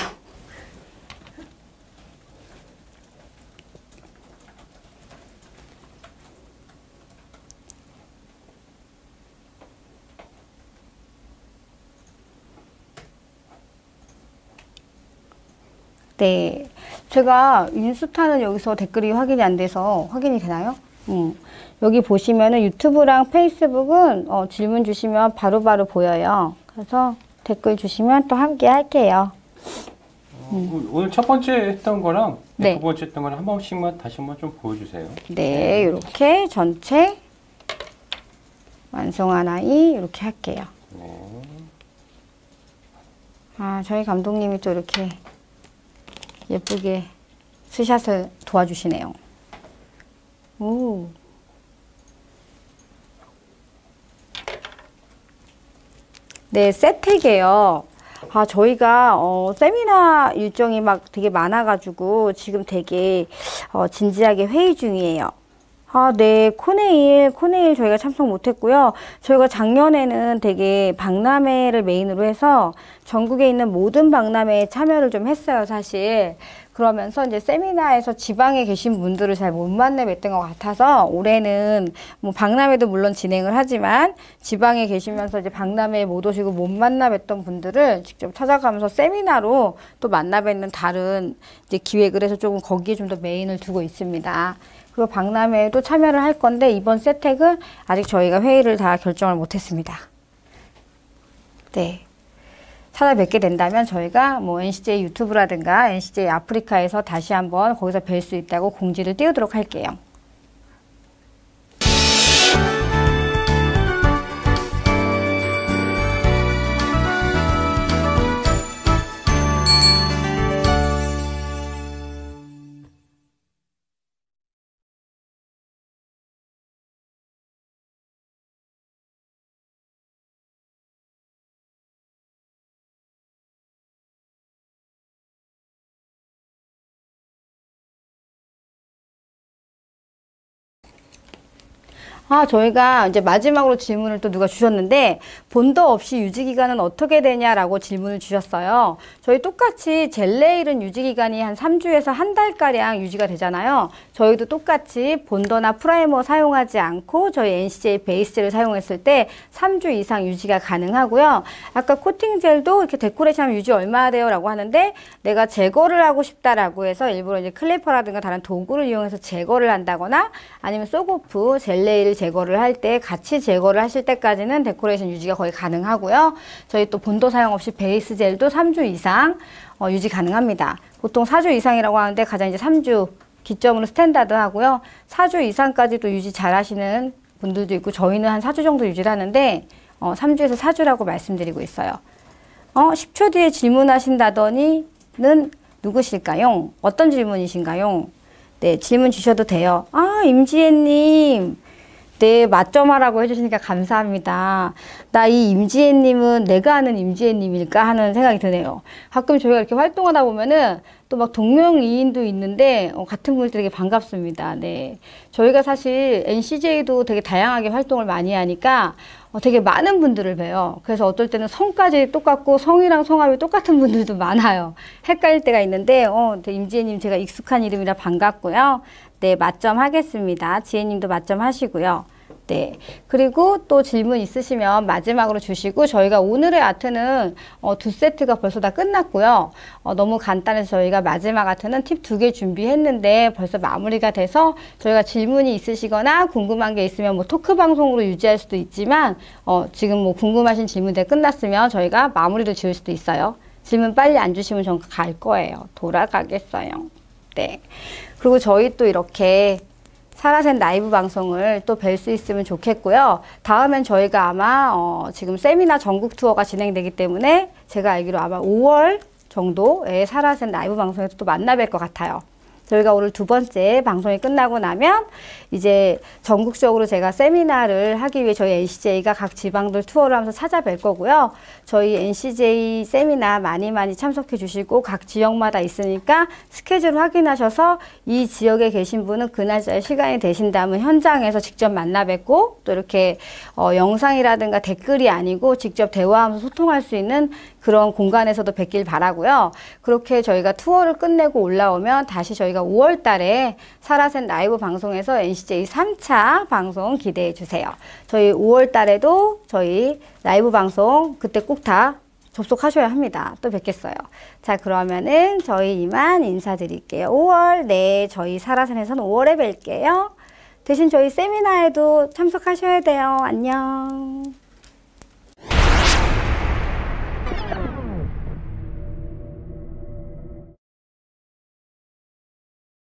네, 제가 인스타는 여기서 댓글이 확인이 안 돼서 확인이 되나요? 여기 보시면은 유튜브랑 페이스북은 질문 주시면 바로바로 보여요. 그래서 댓글 주시면 또 함께 할게요. 오늘 첫 번째 했던 거랑 네. 두 번째 했던 거랑 한 번씩만 다시 한번 좀 보여주세요. 네, 이렇게 전체 완성한 아이 이렇게 할게요. 네. 아, 저희 감독님이 또 이렇게 예쁘게 스샷을 도와주시네요. 오. 네, 세택이에요. 아, 저희가 세미나 일정이 막 되게 많아가지고 지금 되게 진지하게 회의 중이에요. 아, 네, 코네일 저희가 참석 못했고요. 저희가 작년에는 되게 박람회를 메인으로 해서 전국에 있는 모든 박람회에 참여를 좀 했어요, 사실. 그러면서 이제 세미나에서 지방에 계신 분들을 잘 못 만나 뵀던 것 같아서 올해는 뭐 박람회도 물론 진행을 하지만 지방에 계시면서 이제 박람회에 못 오시고 못 만나 뵀던 분들을 직접 찾아가면서 세미나로 또 만나 뵙는 다른 이제 기획을 해서 조금 거기에 좀 더 메인을 두고 있습니다. 그리고 박람회에도 참여를 할 건데 이번 세택은 아직 저희가 회의를 다 결정을 못했습니다. 네. 찾아뵙게 된다면 저희가 뭐 NCJ 유튜브라든가 NCJ 아프리카에서 다시 한번 거기서 뵐 수 있다고 공지를 띄우도록 할게요. 아, 저희가 이제 마지막으로 질문을 또 누가 주셨는데 본더 없이 유지기간은 어떻게 되냐라고 질문을 주셨어요. 저희 똑같이 젤레일은 유지기간이 한 3주에서 한 달가량 유지가 되잖아요. 저희도 똑같이 본더나 프라이머 사용하지 않고 저희 NCJ 베이스젤을 사용했을 때 3주 이상 유지가 가능하고요. 아까 코팅젤도 이렇게 데코레이션 유지 얼마나 돼요? 라고 하는데 내가 제거를 하고 싶다라고 해서 일부러 이제 클리퍼라든가 다른 도구를 이용해서 제거를 한다거나 아니면 소고프, 젤레일을 제거를 할 때 같이 제거를 하실 때까지는 데코레이션 유지가 거의 가능하고요. 저희 또 본더 사용 없이 베이스 젤도 3주 이상 유지 가능합니다. 보통 4주 이상이라고 하는데 가장 이제 3주 기점으로 스탠다드 하고요. 4주 이상까지도 유지 잘 하시는 분들도 있고 저희는 한 4주 정도 유지를 하는데 3주에서 4주라고 말씀드리고 있어요. 10초 뒤에 질문하신다더니는 누구실까요? 어떤 질문이신가요? 네, 질문 주셔도 돼요. 아, 임지혜님. 네, 맞점하라고 해주시니까 감사합니다. 나 이 임지혜님은 내가 아는 임지혜님일까 하는 생각이 드네요. 가끔 저희가 이렇게 활동하다 보면은 또 막 동명이인도 있는데 같은 분들 되게 반갑습니다. 네, 저희가 사실 NCJ도 되게 다양하게 활동을 많이 하니까 되게 많은 분들을 봬요. 그래서 어떨 때는 성까지 똑같고 성이랑 성함이 똑같은 분들도 많아요. 헷갈릴 때가 있는데 임지혜님 제가 익숙한 이름이라 반갑고요. 네, 맞점 하겠습니다. 지혜님도 맞점 하시고요. 네, 그리고 또 질문 있으시면 마지막으로 주시고 저희가 오늘의 아트는 2세트가 벌써 다 끝났고요. 너무 간단해서 저희가 마지막 아트는 팁 2개 준비했는데 벌써 마무리가 돼서 저희가 질문이 있으시거나 궁금한 게 있으면 뭐 토크 방송으로 유지할 수도 있지만 지금 뭐 궁금하신 질문들 끝났으면 저희가 마무리를 지을 수도 있어요. 질문 빨리 안 주시면 전 갈 거예요. 돌아가겠어요. 네. 그리고 저희 또 이렇게 사라센 라이브 방송을 또 뵐 수 있으면 좋겠고요. 다음엔 저희가 아마 지금 세미나 전국 투어가 진행되기 때문에 제가 알기로 아마 5월 정도에 사라센 라이브 방송에서 또 만나 뵐 것 같아요. 저희가 오늘 2번째 방송이 끝나고 나면 이제 전국적으로 제가 세미나를 하기 위해 저희 NCJ가 각 지방들 투어를 하면서 찾아뵐 거고요. 저희 NCJ 세미나 많이 참석해 주시고 각 지역마다 있으니까 스케줄 확인하셔서 이 지역에 계신 분은 그날짜에 시간이 되신다면 현장에서 직접 만나 뵙고 또 이렇게 영상이라든가 댓글이 아니고 직접 대화하면서 소통할 수 있는 그런 공간에서도 뵙길 바라고요. 그렇게 저희가 투어를 끝내고 올라오면 다시 저희가 5월 달에 사라센 라이브 방송에서 NCJ 3차 방송 기대해 주세요. 저희 5월 달에도 저희 라이브 방송 그때 꼭 다 접속하셔야 합니다. 또 뵙겠어요. 자, 그러면은 저희 이만 인사드릴게요. 5월, 네, 저희 사라센에서는 5월에 뵐게요. 대신 저희 세미나에도 참석하셔야 돼요. 안녕.